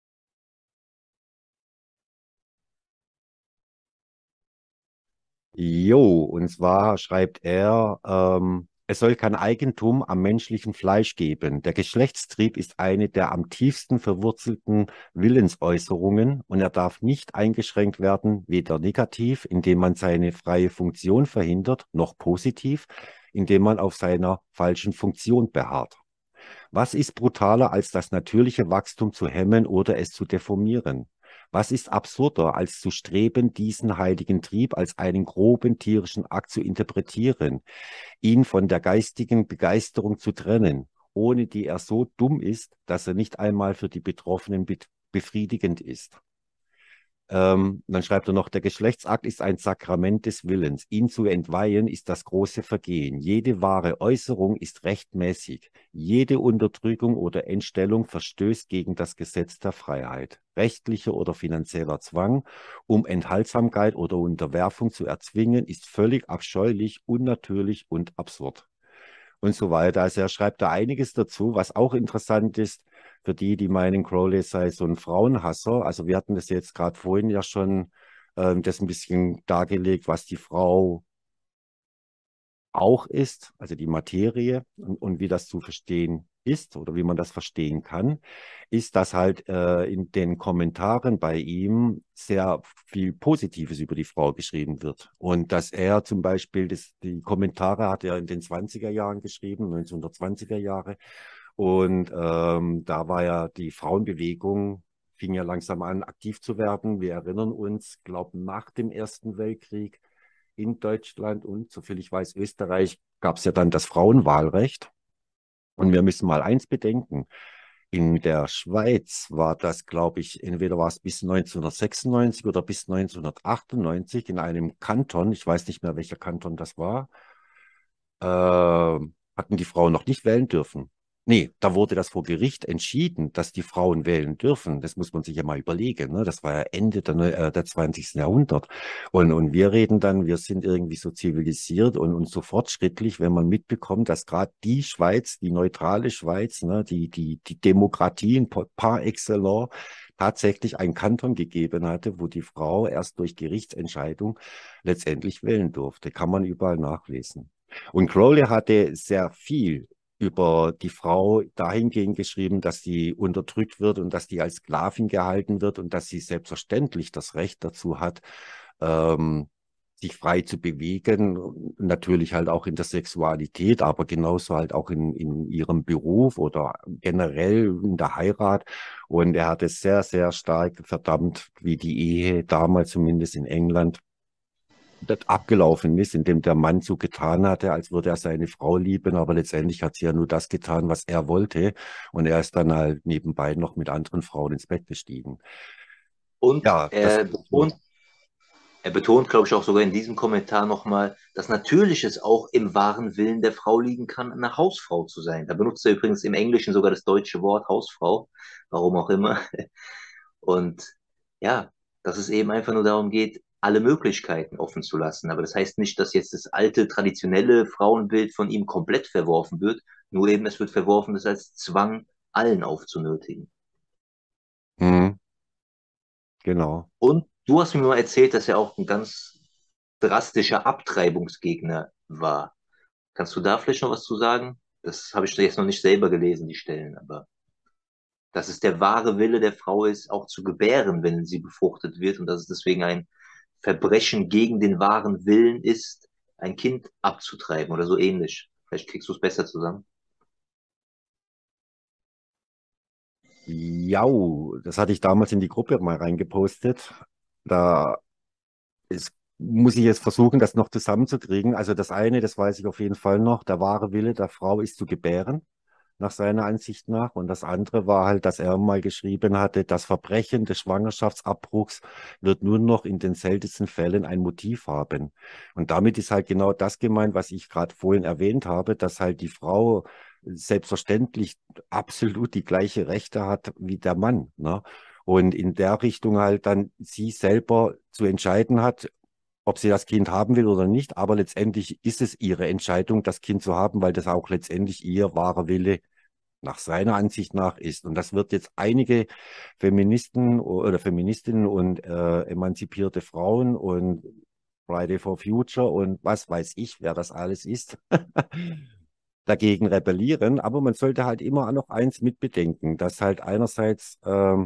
Jo, und zwar schreibt er, es soll kein Eigentum am menschlichen Fleisch geben. Der Geschlechtstrieb ist eine der am tiefsten verwurzelten Willensäußerungen und er darf nicht eingeschränkt werden, weder negativ, indem man seine freie Funktion verhindert, noch positiv, indem man auf seiner falschen Funktion beharrt. Was ist brutaler, als das natürliche Wachstum zu hemmen oder es zu deformieren? Was ist absurder, als zu streben, diesen heiligen Trieb als einen groben tierischen Akt zu interpretieren, ihn von der geistigen Begeisterung zu trennen, ohne die er so dumm ist, dass er nicht einmal für die Betroffenen befriedigend ist? Dann schreibt er noch, der Geschlechtsakt ist ein Sakrament des Willens. Ihn zu entweihen ist das große Vergehen. Jede wahre Äußerung ist rechtmäßig. Jede Unterdrückung oder Entstellung verstößt gegen das Gesetz der Freiheit. Rechtlicher oder finanzieller Zwang, um Enthaltsamkeit oder Unterwerfung zu erzwingen, ist völlig abscheulich, unnatürlich und absurd. Und so weiter. Also er schreibt da einiges dazu, was auch interessant ist für die, die meinen, Crowley sei so ein Frauenhasser. Also wir hatten das jetzt gerade vorhin ja schon das ein bisschen dargelegt, was die Frau auch ist, also die Materie und wie das zu verstehen ist oder wie man das verstehen kann, ist, dass halt in den Kommentaren bei ihm sehr viel Positives über die Frau geschrieben wird. Und dass er zum Beispiel, die Kommentare hat er in den 20er Jahren geschrieben, 1920er Jahre. Und da war ja die Frauenbewegung, fing ja langsam an, aktiv zu werden. Wir erinnern uns, glaube nach dem Ersten Weltkrieg in Deutschland und, soviel ich weiß, Österreich, gab es ja dann das Frauenwahlrecht. Und wir müssen mal eins bedenken. In der Schweiz war das, glaube ich, entweder war es bis 1996 oder bis 1998 in einem Kanton, ich weiß nicht mehr, welcher Kanton das war, hatten die Frauen noch nicht wählen dürfen. Nee, da wurde das vor Gericht entschieden, dass die Frauen wählen dürfen. Das muss man sich ja mal überlegen. Ne? Das war ja Ende der 20. Jahrhundert. Und wir reden dann, wir sind irgendwie so zivilisiert und so fortschrittlich, wenn man mitbekommt, dass gerade die Schweiz, die neutrale Schweiz, ne, die Demokratie par excellence, tatsächlich einen Kanton gegeben hatte, wo die Frau erst durch Gerichtsentscheidung letztendlich wählen durfte. Kann man überall nachlesen. Und Crowley hatte sehr viel über die Frau dahingehend geschrieben, dass sie unterdrückt wird und dass die als Sklavin gehalten wird und dass sie selbstverständlich das Recht dazu hat, ähm, sich frei zu bewegen, natürlich halt auch in der Sexualität, aber genauso halt auch in ihrem Beruf oder generell in der Heirat. Und er hat es sehr, sehr stark verdammt, wie die Ehe damals zumindest in England das abgelaufen ist, indem der Mann so getan hatte, als würde er seine Frau lieben, aber letztendlich hat sie ja nur das getan, was er wollte. Und er ist dann halt nebenbei noch mit anderen Frauen ins Bett gestiegen. Und Ja, das. er betont, glaube ich, auch sogar in diesem Kommentar nochmal, dass natürlich es auch im wahren Willen der Frau liegen kann, eine Hausfrau zu sein. Da benutzt er übrigens im Englischen sogar das deutsche Wort Hausfrau, warum auch immer. Und ja, dass es eben einfach nur darum geht, alle Möglichkeiten offen zu lassen. Aber das heißt nicht, dass jetzt das alte, traditionelle Frauenbild von ihm komplett verworfen wird, nur eben es wird verworfen, das als Zwang allen aufzunötigen. Hm, genau. Und du hast mir mal erzählt, dass er auch ein ganz drastischer Abtreibungsgegner war. Kannst du da vielleicht noch was zu sagen? Das habe ich jetzt noch nicht selber gelesen, die Stellen, aber dass es der wahre Wille der Frau ist, auch zu gebären, wenn sie befruchtet wird und dass es deswegen ein Verbrechen gegen den wahren Willen ist, ein Kind abzutreiben oder so ähnlich. Vielleicht kriegst du es besser zusammen. Ja, das hatte ich damals in die Gruppe mal reingepostet. Da ist, muss ich jetzt versuchen, das noch zusammenzukriegen. Also das eine, das weiß ich auf jeden Fall noch, der wahre Wille der Frau ist zu gebären, nach seiner Ansicht nach. Und das andere war halt, dass er mal geschrieben hatte, das Verbrechen des Schwangerschaftsabbruchs wird nur noch in den seltensten Fällen ein Motiv haben. Und damit ist halt genau das gemeint, was ich gerade vorhin erwähnt habe, dass halt die Frau selbstverständlich absolut die gleiche Rechte hat wie der Mann, ne? Und in der Richtung halt dann sie selber zu entscheiden hat, ob sie das Kind haben will oder nicht. Aber letztendlich ist es ihre Entscheidung, das Kind zu haben, weil das auch letztendlich ihr wahrer Wille nach seiner Ansicht nach ist. Und das wird jetzt einige Feministen oder Feministinnen und emanzipierte Frauen und Friday for Future und was weiß ich, wer das alles ist, dagegen rebellieren. Aber man sollte halt immer noch eins mitbedenken, dass halt einerseits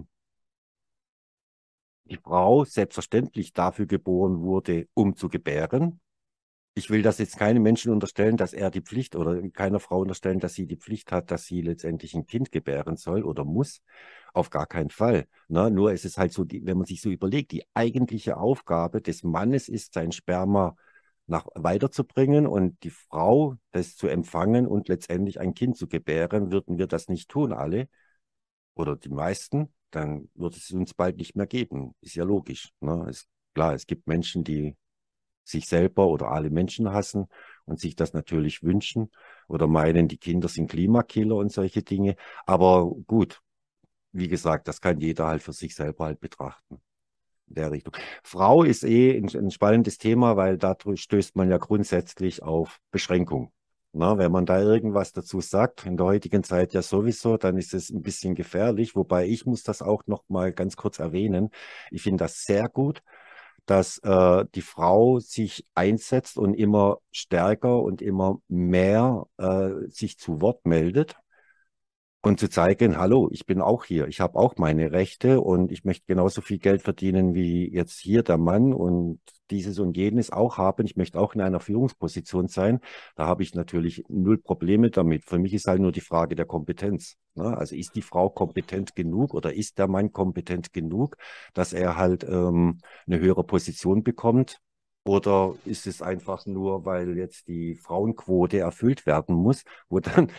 die Frau selbstverständlich dafür geboren wurde, um zu gebären. Ich will das jetzt keinem Menschen unterstellen, dass er die Pflicht oder keiner Frau unterstellen, dass sie die Pflicht hat, dass sie letztendlich ein Kind gebären soll oder muss. Auf gar keinen Fall. Ne? Nur ist es halt so, wenn man sich so überlegt, die eigentliche Aufgabe des Mannes ist, sein Sperma weiterzubringen und die Frau das zu empfangen und letztendlich ein Kind zu gebären. Würden wir das nicht tun, alle oder die meisten, dann wird es uns bald nicht mehr geben. Ist ja logisch. Ne? Ist klar, es gibt Menschen, die sich selber oder alle Menschen hassen und sich das natürlich wünschen oder meinen, die Kinder sind Klimakiller und solche Dinge. Aber gut, wie gesagt, das kann jeder halt für sich selber halt betrachten. In der Richtung. Frau ist ein spannendes Thema, weil da stößt man ja grundsätzlich auf Beschränkung. Na, wenn man da irgendwas dazu sagt, in der heutigen Zeit ja sowieso, dann ist es ein bisschen gefährlich. Wobei ich muss das auch noch mal ganz kurz erwähnen. Ich finde das sehr gut, dass die Frau sich einsetzt und immer stärker und immer mehr sich zu Wort meldet und zu zeigen, hallo, ich bin auch hier, ich habe auch meine Rechte und ich möchte genauso viel Geld verdienen wie jetzt hier der Mann und dieses und jenes auch haben. Ich möchte auch in einer Führungsposition sein. Da habe ich natürlich null Probleme damit. Für mich ist halt nur die Frage der Kompetenz. Ne? Also ist die Frau kompetent genug oder ist der Mann kompetent genug, dass er halt eine höhere Position bekommt? Oder ist es einfach nur, weil jetzt die Frauenquote erfüllt werden muss, wo dann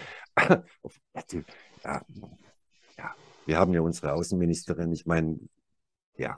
ja, ja, wir haben ja unsere Außenministerin. Ich meine, ja,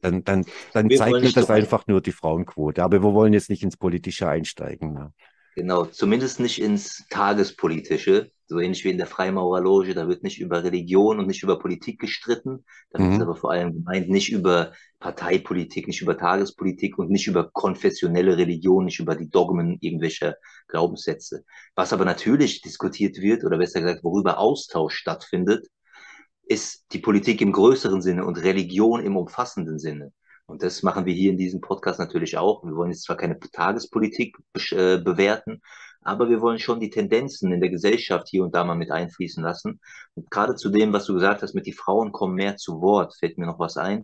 dann Wir wollen zeigt mir nicht das so ein. einfach nur die Frauenquote. Aber wir wollen jetzt nicht ins Politische einsteigen. Ne? Genau, zumindest nicht ins Tagespolitische, so ähnlich wie in der Freimaurerloge. Da wird nicht über Religion und nicht über Politik gestritten. Damit ist Mhm. aber vor allem gemeint, nicht über Parteipolitik, nicht über Tagespolitik und nicht über konfessionelle Religion, nicht über die Dogmen irgendwelcher Glaubenssätze. Was aber natürlich diskutiert wird, oder besser gesagt, worüber Austausch stattfindet, ist die Politik im größeren Sinne und Religion im umfassenden Sinne. Und das machen wir hier in diesem Podcast natürlich auch. Wir wollen jetzt zwar keine Tagespolitik bewerten, aber wir wollen schon die Tendenzen in der Gesellschaft hier und da mal mit einfließen lassen. Und gerade zu dem, was du gesagt hast, mit die Frauen kommen mehr zu Wort, fällt mir noch was ein,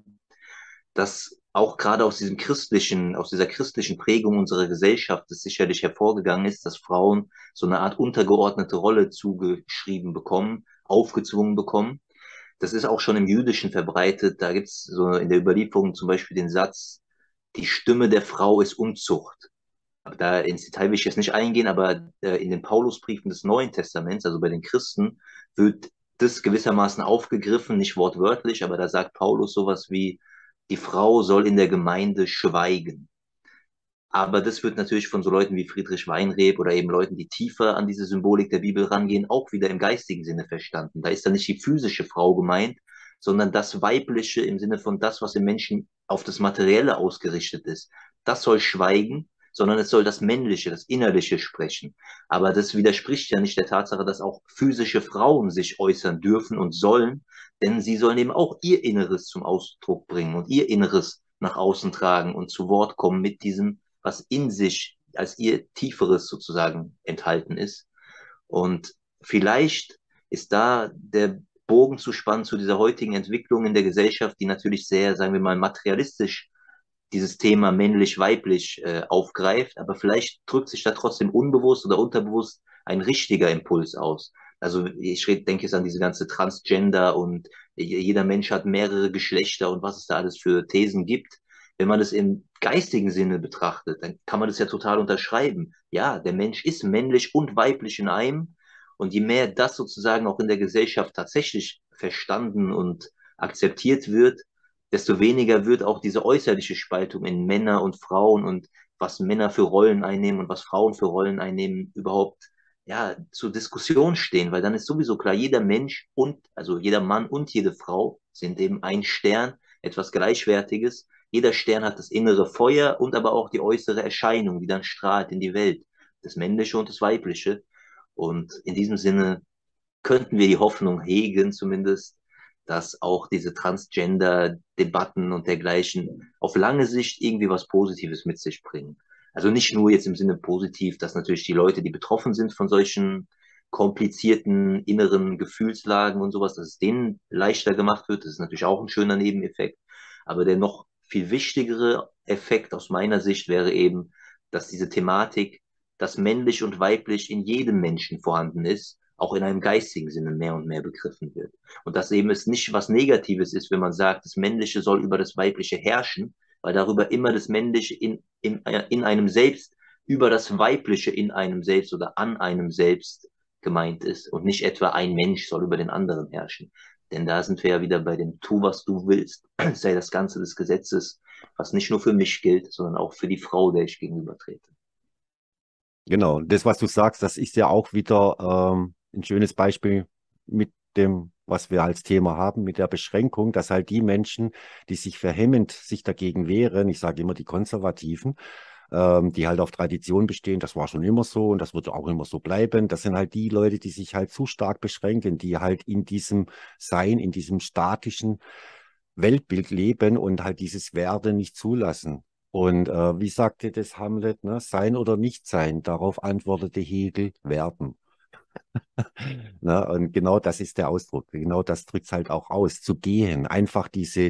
dass auch gerade aus dieser christlichen Prägung unserer Gesellschaft es sicherlich hervorgegangen ist, dass Frauen so eine Art untergeordnete Rolle zugeschrieben bekommen, aufgezwungen bekommen. Das ist auch schon im Jüdischen verbreitet. Da gibt es so in der Überlieferung zum Beispiel den Satz, die Stimme der Frau ist Unzucht. Da ins Detail will ich jetzt nicht eingehen, aber in den Paulusbriefen des Neuen Testaments, also bei den Christen, wird das gewissermaßen aufgegriffen, nicht wortwörtlich, aber da sagt Paulus sowas wie, die Frau soll in der Gemeinde schweigen. Aber das wird natürlich von so Leuten wie Friedrich Weinreb oder eben Leuten, die tiefer an diese Symbolik der Bibel rangehen, auch wieder im geistigen Sinne verstanden. Da ist dann nicht die physische Frau gemeint, sondern das Weibliche im Sinne von das, was im Menschen auf das Materielle ausgerichtet ist. Das soll schweigen, sondern es soll das Männliche, das Innerliche sprechen. Aber das widerspricht ja nicht der Tatsache, dass auch physische Frauen sich äußern dürfen und sollen, denn sie sollen eben auch ihr Inneres zum Ausdruck bringen und ihr Inneres nach außen tragen und zu Wort kommen mit diesem, was in sich als ihr Tieferes sozusagen enthalten ist. Und vielleicht ist da der Bogen zu spannen zu dieser heutigen Entwicklung in der Gesellschaft, die natürlich sehr, sagen wir mal, materialistisch dieses Thema männlich-weiblich aufgreift, aber vielleicht drückt sich da trotzdem unbewusst oder unterbewusst ein richtiger Impuls aus. Also denke jetzt an diese ganze Transgender und jeder Mensch hat mehrere Geschlechter und was es da alles für Thesen gibt. Wenn man das im geistigen Sinne betrachtet, dann kann man das ja total unterschreiben. Ja, der Mensch ist männlich und weiblich in einem. Und je mehr das sozusagen auch in der Gesellschaft tatsächlich verstanden und akzeptiert wird, desto weniger wird auch diese äußerliche Spaltung in Männer und Frauen und was Männer für Rollen einnehmen und was Frauen für Rollen einnehmen, überhaupt ja zur Diskussion stehen, weil dann ist sowieso klar, jeder Mensch und also jeder Mann und jede Frau sind eben ein Stern, etwas Gleichwertiges. Jeder Stern hat das innere Feuer und aber auch die äußere Erscheinung, die dann strahlt in die Welt, das Männliche und das Weibliche. Und in diesem Sinne könnten wir die Hoffnung hegen, zumindest, dass auch diese Transgender-Debatten und dergleichen auf lange Sicht irgendwie was Positives mit sich bringen. Also nicht nur jetzt im Sinne positiv, dass natürlich die Leute, die betroffen sind von solchen komplizierten inneren Gefühlslagen und sowas, dass es denen leichter gemacht wird. Das ist natürlich auch ein schöner Nebeneffekt. Aber der noch viel wichtigere Effekt aus meiner Sicht wäre eben, dass diese Thematik, dass männlich und weiblich in jedem Menschen vorhanden ist, auch in einem geistigen Sinne mehr und mehr begriffen wird. Und dass eben es nicht was Negatives ist, wenn man sagt, das Männliche soll über das Weibliche herrschen, weil darüber immer das Männliche in einem selbst, über das Weibliche in einem selbst oder an einem selbst gemeint ist und nicht etwa ein Mensch soll über den anderen herrschen. Denn da sind wir ja wieder bei dem Tu, was du willst, sei das Ganze des Gesetzes, was nicht nur für mich gilt, sondern auch für die Frau, der ich gegenüber trete. Genau, das, was du sagst, das ist ja auch wieder ein schönes Beispiel mit dem, was wir als Thema haben, mit der Beschränkung, dass halt die Menschen, die sich vehement sich dagegen wehren, ich sage immer die Konservativen, die halt auf Tradition bestehen, das war schon immer so und das wird auch immer so bleiben. Das sind halt die Leute, die sich halt zu stark beschränken, die halt in diesem Sein, in diesem statischen Weltbild leben und halt dieses Werden nicht zulassen. Und wie sagte das Hamlet, ne? Sein oder nicht sein, darauf antwortete Hegel, werden. Ne? Und genau das ist der Ausdruck. Genau das drückt es halt auch aus. Zu gehen. Einfach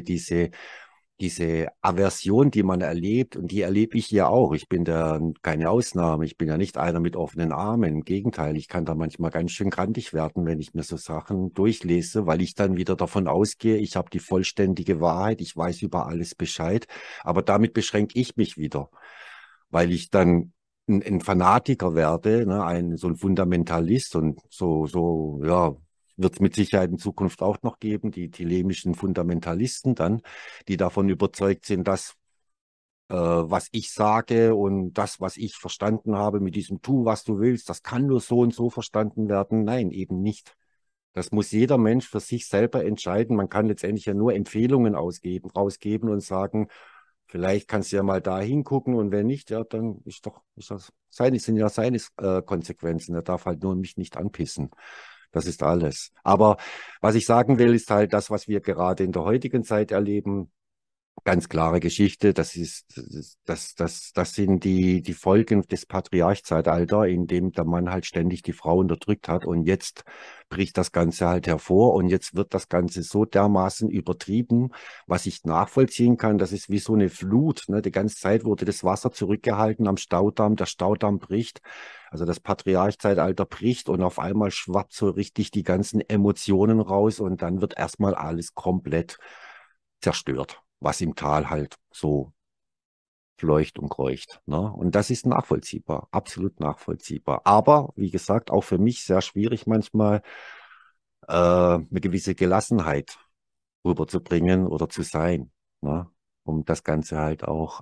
diese Aversion, die man erlebt, und die erlebe ich ja auch. Ich bin da keine Ausnahme. Ich bin ja nicht einer mit offenen Armen. Im Gegenteil, ich kann da manchmal ganz schön grantig werden, wenn ich mir so Sachen durchlese, weil ich dann wieder davon ausgehe, ich habe die vollständige Wahrheit, ich weiß über alles Bescheid. Aber damit beschränke ich mich wieder, weil ich dann ein Fanatiker werde, ne, so ein Fundamentalist und ja, wird es mit Sicherheit in Zukunft auch noch geben, die thelemischen Fundamentalisten dann, die davon überzeugt sind, dass was ich sage und das, was ich verstanden habe mit diesem Tu, was du willst, das kann nur so und so verstanden werden. Nein, eben nicht. Das muss jeder Mensch für sich selber entscheiden. Man kann letztendlich ja nur Empfehlungen rausgeben und sagen, vielleicht kannst du ja mal da hingucken und wenn nicht, ja, dann ist das sind ja seine Konsequenzen. Er darf halt nur mich nicht anpissen. Das ist alles. Aber was ich sagen will, ist halt das, was wir gerade in der heutigen Zeit erleben. Ganz klare Geschichte. Das sind die Folgen des Patriarchzeitalters, in dem der Mann halt ständig die Frau unterdrückt hat. Und jetzt bricht das Ganze halt hervor. Und jetzt wird das Ganze so dermaßen übertrieben, was ich nachvollziehen kann. Das ist wie so eine Flut. Ne? Die ganze Zeit wurde das Wasser zurückgehalten am Staudamm. Der Staudamm bricht. Also das Patriarchzeitalter bricht und auf einmal schwappt so richtig die ganzen Emotionen raus. Und dann wird erstmal alles komplett zerstört, was im Tal halt so fleucht und kreucht. Ne? Und das ist nachvollziehbar, absolut nachvollziehbar. Aber wie gesagt, auch für mich sehr schwierig manchmal eine gewisse Gelassenheit rüberzubringen oder zu sein, ne? Um das Ganze halt auch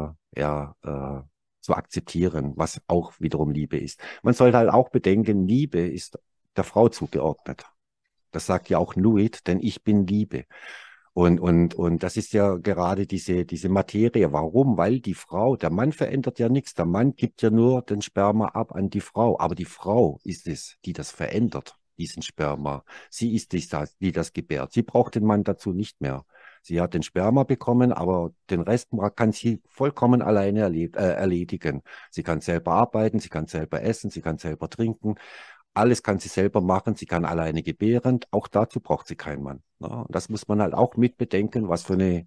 zu akzeptieren, was auch wiederum Liebe ist. Man sollte halt auch bedenken, Liebe ist der Frau zugeordnet. Das sagt ja auch Nuit, denn ich bin Liebe. Und das ist ja gerade diese Materie. Warum? Weil die Frau, der Mann verändert ja nichts. Der Mann gibt ja nur den Sperma ab an die Frau. Aber die Frau ist es, die das verändert, diesen Sperma. Sie ist es, die das gebärt. Sie braucht den Mann dazu nicht mehr. Sie hat den Sperma bekommen, aber den Rest kann sie vollkommen alleine erledigen. Sie kann selber arbeiten, sie kann selber essen, sie kann selber trinken. Alles kann sie selber machen, sie kann alleine gebären, auch dazu braucht sie keinen Mann. Ne? Und das muss man halt auch mit bedenken, was für eine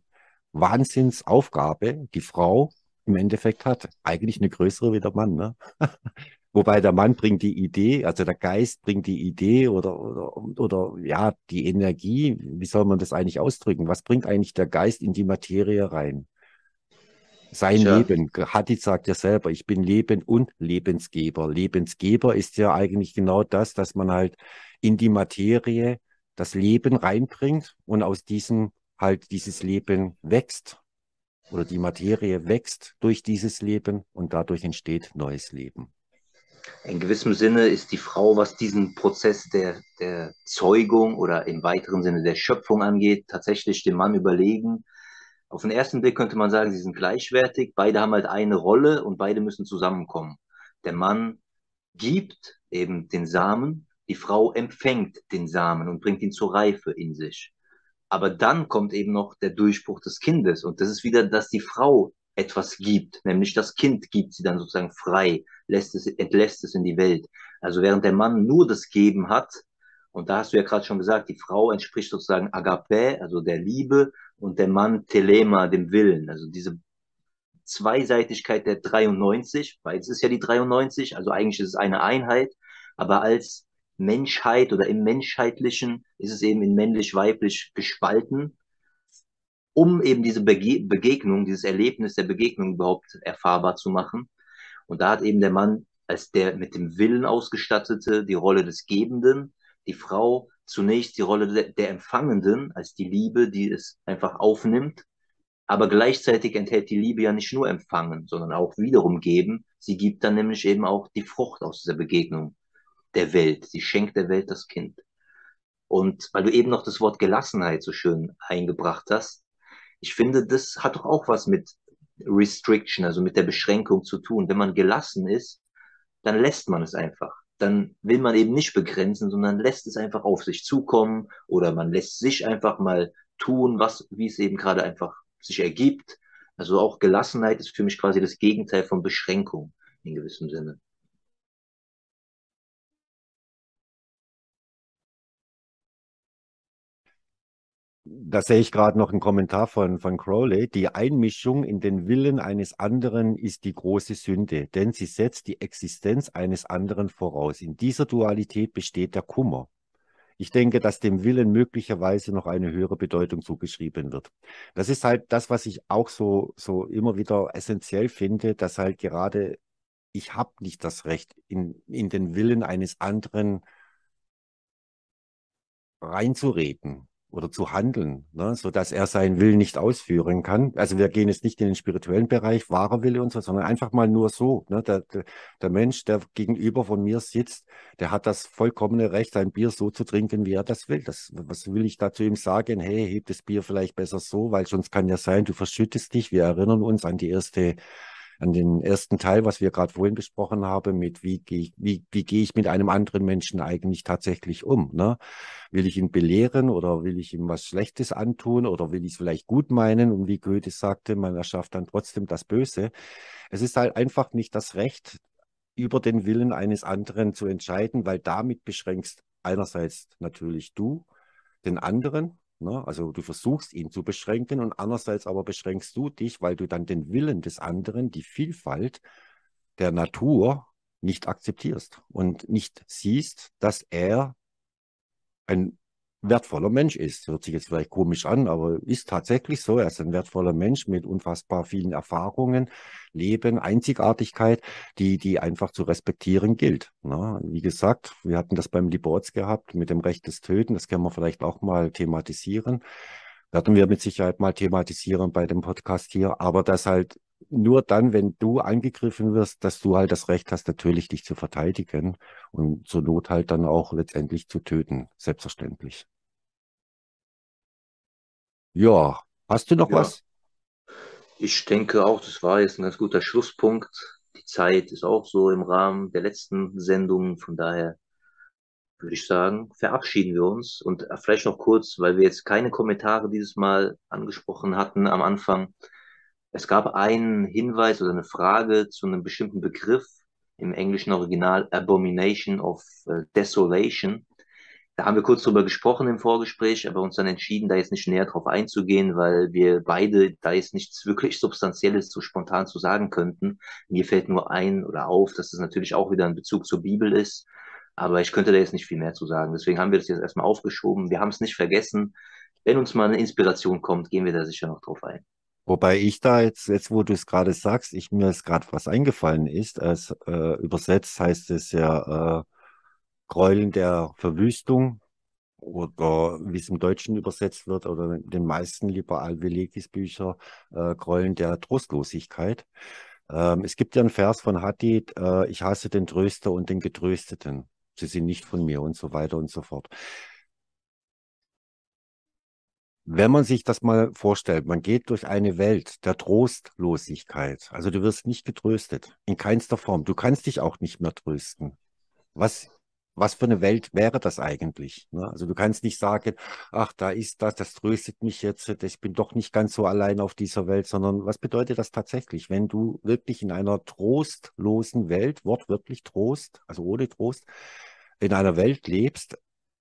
Wahnsinnsaufgabe die Frau im Endeffekt hat. Eigentlich eine größere wie der Mann, ne? Wobei der Mann bringt die Idee, also der Geist bringt die Idee oder ja, die Energie. Wie soll man das eigentlich ausdrücken? Was bringt eigentlich der Geist in die Materie rein? Sein Tja, Leben. Hadid sagt ja selber, ich bin Leben und Lebensgeber. Lebensgeber ist ja eigentlich genau das, dass man halt in die Materie das Leben reinbringt und aus diesem halt dieses Leben wächst oder die Materie wächst durch dieses Leben und dadurch entsteht neues Leben. in gewissem Sinne ist die Frau, was diesen Prozess der Zeugung oder im weiteren Sinne der Schöpfung angeht, tatsächlich dem Mann überlegen. Auf den ersten Blick könnte man sagen, sie sind gleichwertig. Beide haben halt eine Rolle und beide müssen zusammenkommen. Der Mann gibt eben den Samen, die Frau empfängt den Samen und bringt ihn zur Reife in sich. Aber dann kommt eben noch der Durchbruch des Kindes. Und das ist wieder, dass die Frau etwas gibt, nämlich das Kind gibt sie dann sozusagen frei, entlässt es in die Welt. Also während der Mann nur das Geben hat, und da hast du ja gerade schon gesagt, die Frau entspricht sozusagen Agape, also der Liebe, und der Mann Telema, dem Willen. Also diese Zweiseitigkeit der 93, weil es ist ja die 93, also eigentlich ist es eine Einheit, aber als Menschheit oder im Menschheitlichen ist es eben in männlich-weiblich gespalten, um eben diese Begegnung, dieses Erlebnis der Begegnung überhaupt erfahrbar zu machen. Und da hat eben der Mann als der mit dem Willen ausgestattete die Rolle des Gebenden, die Frau zunächst die Rolle der Empfangenden als die Liebe, die es einfach aufnimmt. Aber gleichzeitig enthält die Liebe ja nicht nur empfangen, sondern auch wiederum geben. Sie gibt dann nämlich eben auch die Frucht aus dieser Begegnung der Welt. Sie schenkt der Welt das Kind. Und weil du eben noch das Wort Gelassenheit so schön eingebracht hast, ich finde, das hat doch auch was mit Restriction, also mit der Beschränkung zu tun. Wenn man gelassen ist, dann lässt man es einfach. Dann will man eben nicht begrenzen, sondern lässt es einfach auf sich zukommen oder man lässt sich einfach mal tun, was, wie es eben gerade einfach sich ergibt. Also auch Gelassenheit ist für mich quasi das Gegenteil von Beschränkung in gewissem Sinne. Da sehe ich gerade noch einen Kommentar von Crowley. Die Einmischung in den Willen eines anderen ist die große Sünde, denn sie setzt die Existenz eines anderen voraus. In dieser Dualität besteht der Kummer. Ich denke, dass dem Willen möglicherweise noch eine höhere Bedeutung zugeschrieben wird. Das ist halt das, was ich auch so immer wieder essentiell finde, dass halt gerade ich habe nicht das Recht, in den Willen eines anderen reinzureden oder zu handeln, ne, sodass er seinen Willen nicht ausführen kann. Also wir gehen jetzt nicht in den spirituellen Bereich, wahrer Wille und so, sondern einfach mal nur so. Ne, der Mensch, der gegenüber von mir sitzt, der hat das vollkommene Recht, sein Bier so zu trinken, wie er das will. Was will ich da zu ihm sagen? Hey, heb das Bier vielleicht besser so, weil sonst kann ja sein, du verschüttest dich. Wir erinnern uns an den ersten Teil, was wir gerade vorhin besprochen haben, mit wie gehe ich mit einem anderen Menschen eigentlich tatsächlich um, ne? Will ich ihn belehren oder will ich ihm was Schlechtes antun oder will ich es vielleicht gut meinen? Und wie Goethe sagte, man erschafft dann trotzdem das Böse. Es ist halt einfach nicht das Recht, über den Willen eines anderen zu entscheiden, weil damit beschränkst einerseits natürlich du den anderen, ne? Also du versuchst ihn zu beschränken und andererseits aber beschränkst du dich, weil du dann den Willen des anderen, die Vielfalt der Natur nicht akzeptierst und nicht siehst, dass er ein wertvoller Mensch ist. Hört sich jetzt vielleicht komisch an, aber ist tatsächlich so. Er ist ein wertvoller Mensch mit unfassbar vielen Erfahrungen, Leben, Einzigartigkeit, die einfach zu respektieren gilt. Na, wie gesagt, wir hatten das beim Liborz gehabt mit dem Recht des Töten. Das können wir vielleicht auch mal thematisieren. Werden wir mit Sicherheit mal thematisieren bei dem Podcast hier. Aber das halt nur dann, wenn du angegriffen wirst, dass du halt das Recht hast, natürlich dich zu verteidigen und zur Not halt dann auch letztendlich zu töten, selbstverständlich. Ja, hast du noch Ja, was? ich denke auch, das war jetzt ein ganz guter Schlusspunkt. Die Zeit ist auch so im Rahmen der letzten Sendung. Von daher würde ich sagen, verabschieden wir uns. Und vielleicht noch kurz, weil wir jetzt keine Kommentare dieses Mal angesprochen hatten am Anfang. Es gab einen Hinweis oder eine Frage zu einem bestimmten Begriff im englischen Original Abomination of Desolation. Da haben wir kurz drüber gesprochen im Vorgespräch, aber uns dann entschieden, da jetzt nicht näher drauf einzugehen, weil wir beide da jetzt nichts wirklich Substanzielles so spontan zu sagen könnten. Mir fällt nur ein oder auf, dass es natürlich auch wieder ein Bezug zur Bibel ist, aber ich könnte da jetzt nicht viel mehr zu sagen. Deswegen haben wir das jetzt erstmal aufgeschoben. Wir haben es nicht vergessen. Wenn uns mal eine Inspiration kommt, gehen wir da sicher noch drauf ein. Wobei ich da jetzt wo du es gerade sagst, mir ist gerade was eingefallen ist, als übersetzt heißt es ja Gräueln der Verwüstung oder wie es im Deutschen übersetzt wird oder in den meisten Liber Alvelegis Bücher Gräueln der Trostlosigkeit. Es gibt ja einen Vers von Hadid, ich hasse den Tröster und den Getrösteten. Sie sind nicht von mir und so weiter und so fort. Wenn man sich das mal vorstellt, man geht durch eine Welt der Trostlosigkeit. Also du wirst nicht getröstet, in keinster Form. Du kannst dich auch nicht mehr trösten. Was, was für eine Welt wäre das eigentlich? Ne? Also du kannst nicht sagen, ach, da ist das, das tröstet mich jetzt, ich bin doch nicht ganz so allein auf dieser Welt, sondern was bedeutet das tatsächlich, wenn du wirklich in einer trostlosen Welt, wortwörtlich Trost, also ohne Trost, in einer Welt lebst?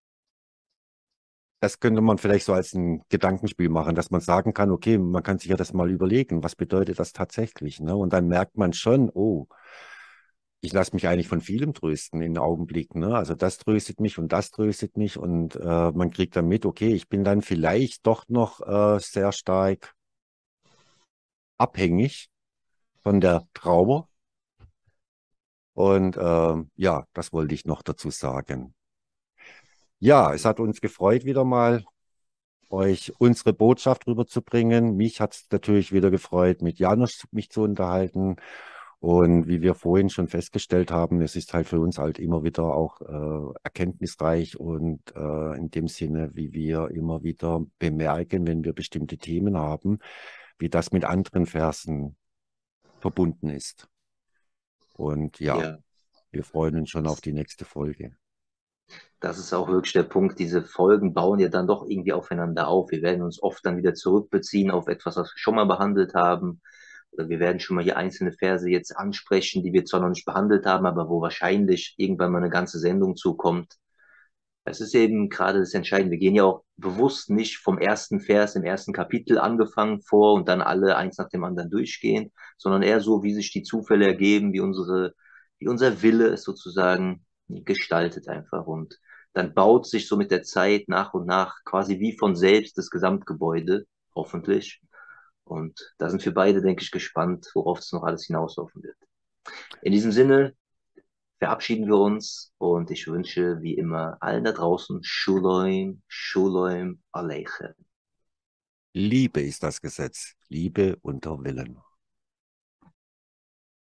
Das könnte man vielleicht so als ein Gedankenspiel machen, dass man sagen kann, okay, man kann sich ja das mal überlegen, was bedeutet das tatsächlich, ne? Und dann merkt man schon, oh, ich lasse mich eigentlich von vielem trösten in Augenblicken, ne? Also das tröstet mich und das tröstet mich und man kriegt dann mit, okay, ich bin dann vielleicht doch noch sehr stark abhängig von der Trauer und ja, das wollte ich noch dazu sagen. Ja, es hat uns gefreut wieder mal, euch unsere Botschaft rüberzubringen. Mich hat es natürlich wieder gefreut, mit Janusz mich zu unterhalten. Und wie wir vorhin schon festgestellt haben, es ist halt für uns halt immer wieder auch erkenntnisreich und in dem Sinne, wie wir immer wieder bemerken, wenn wir bestimmte Themen haben, wie das mit anderen Versen verbunden ist. Und ja, Ja, wir freuen uns schon auf die nächste Folge. das ist auch wirklich der Punkt. Diese Folgen bauen ja dann doch irgendwie aufeinander auf. Wir werden uns oft dann wieder zurückbeziehen auf etwas, was wir schon mal behandelt haben. Oder wir werden schon mal hier einzelne Verse jetzt ansprechen, die wir zwar noch nicht behandelt haben, aber wo wahrscheinlich irgendwann mal eine ganze Sendung zukommt. Es ist eben gerade das Entscheidende. Wir gehen ja auch bewusst nicht vom ersten Vers im ersten Kapitel angefangen vor und dann alle eins nach dem anderen durchgehen, sondern eher so, wie sich die Zufälle ergeben, wie unser Wille es sozusagen gestaltet einfach. Und dann baut sich so mit der Zeit nach und nach quasi wie von selbst das Gesamtgebäude, hoffentlich. Und da sind wir beide, denke ich, gespannt, worauf es noch alles hinauslaufen wird. In diesem Sinne, verabschieden wir uns und ich wünsche wie immer allen da draußen Shuloim, Shuloim Aleichem. Liebe ist das Gesetz, Liebe unter Willen.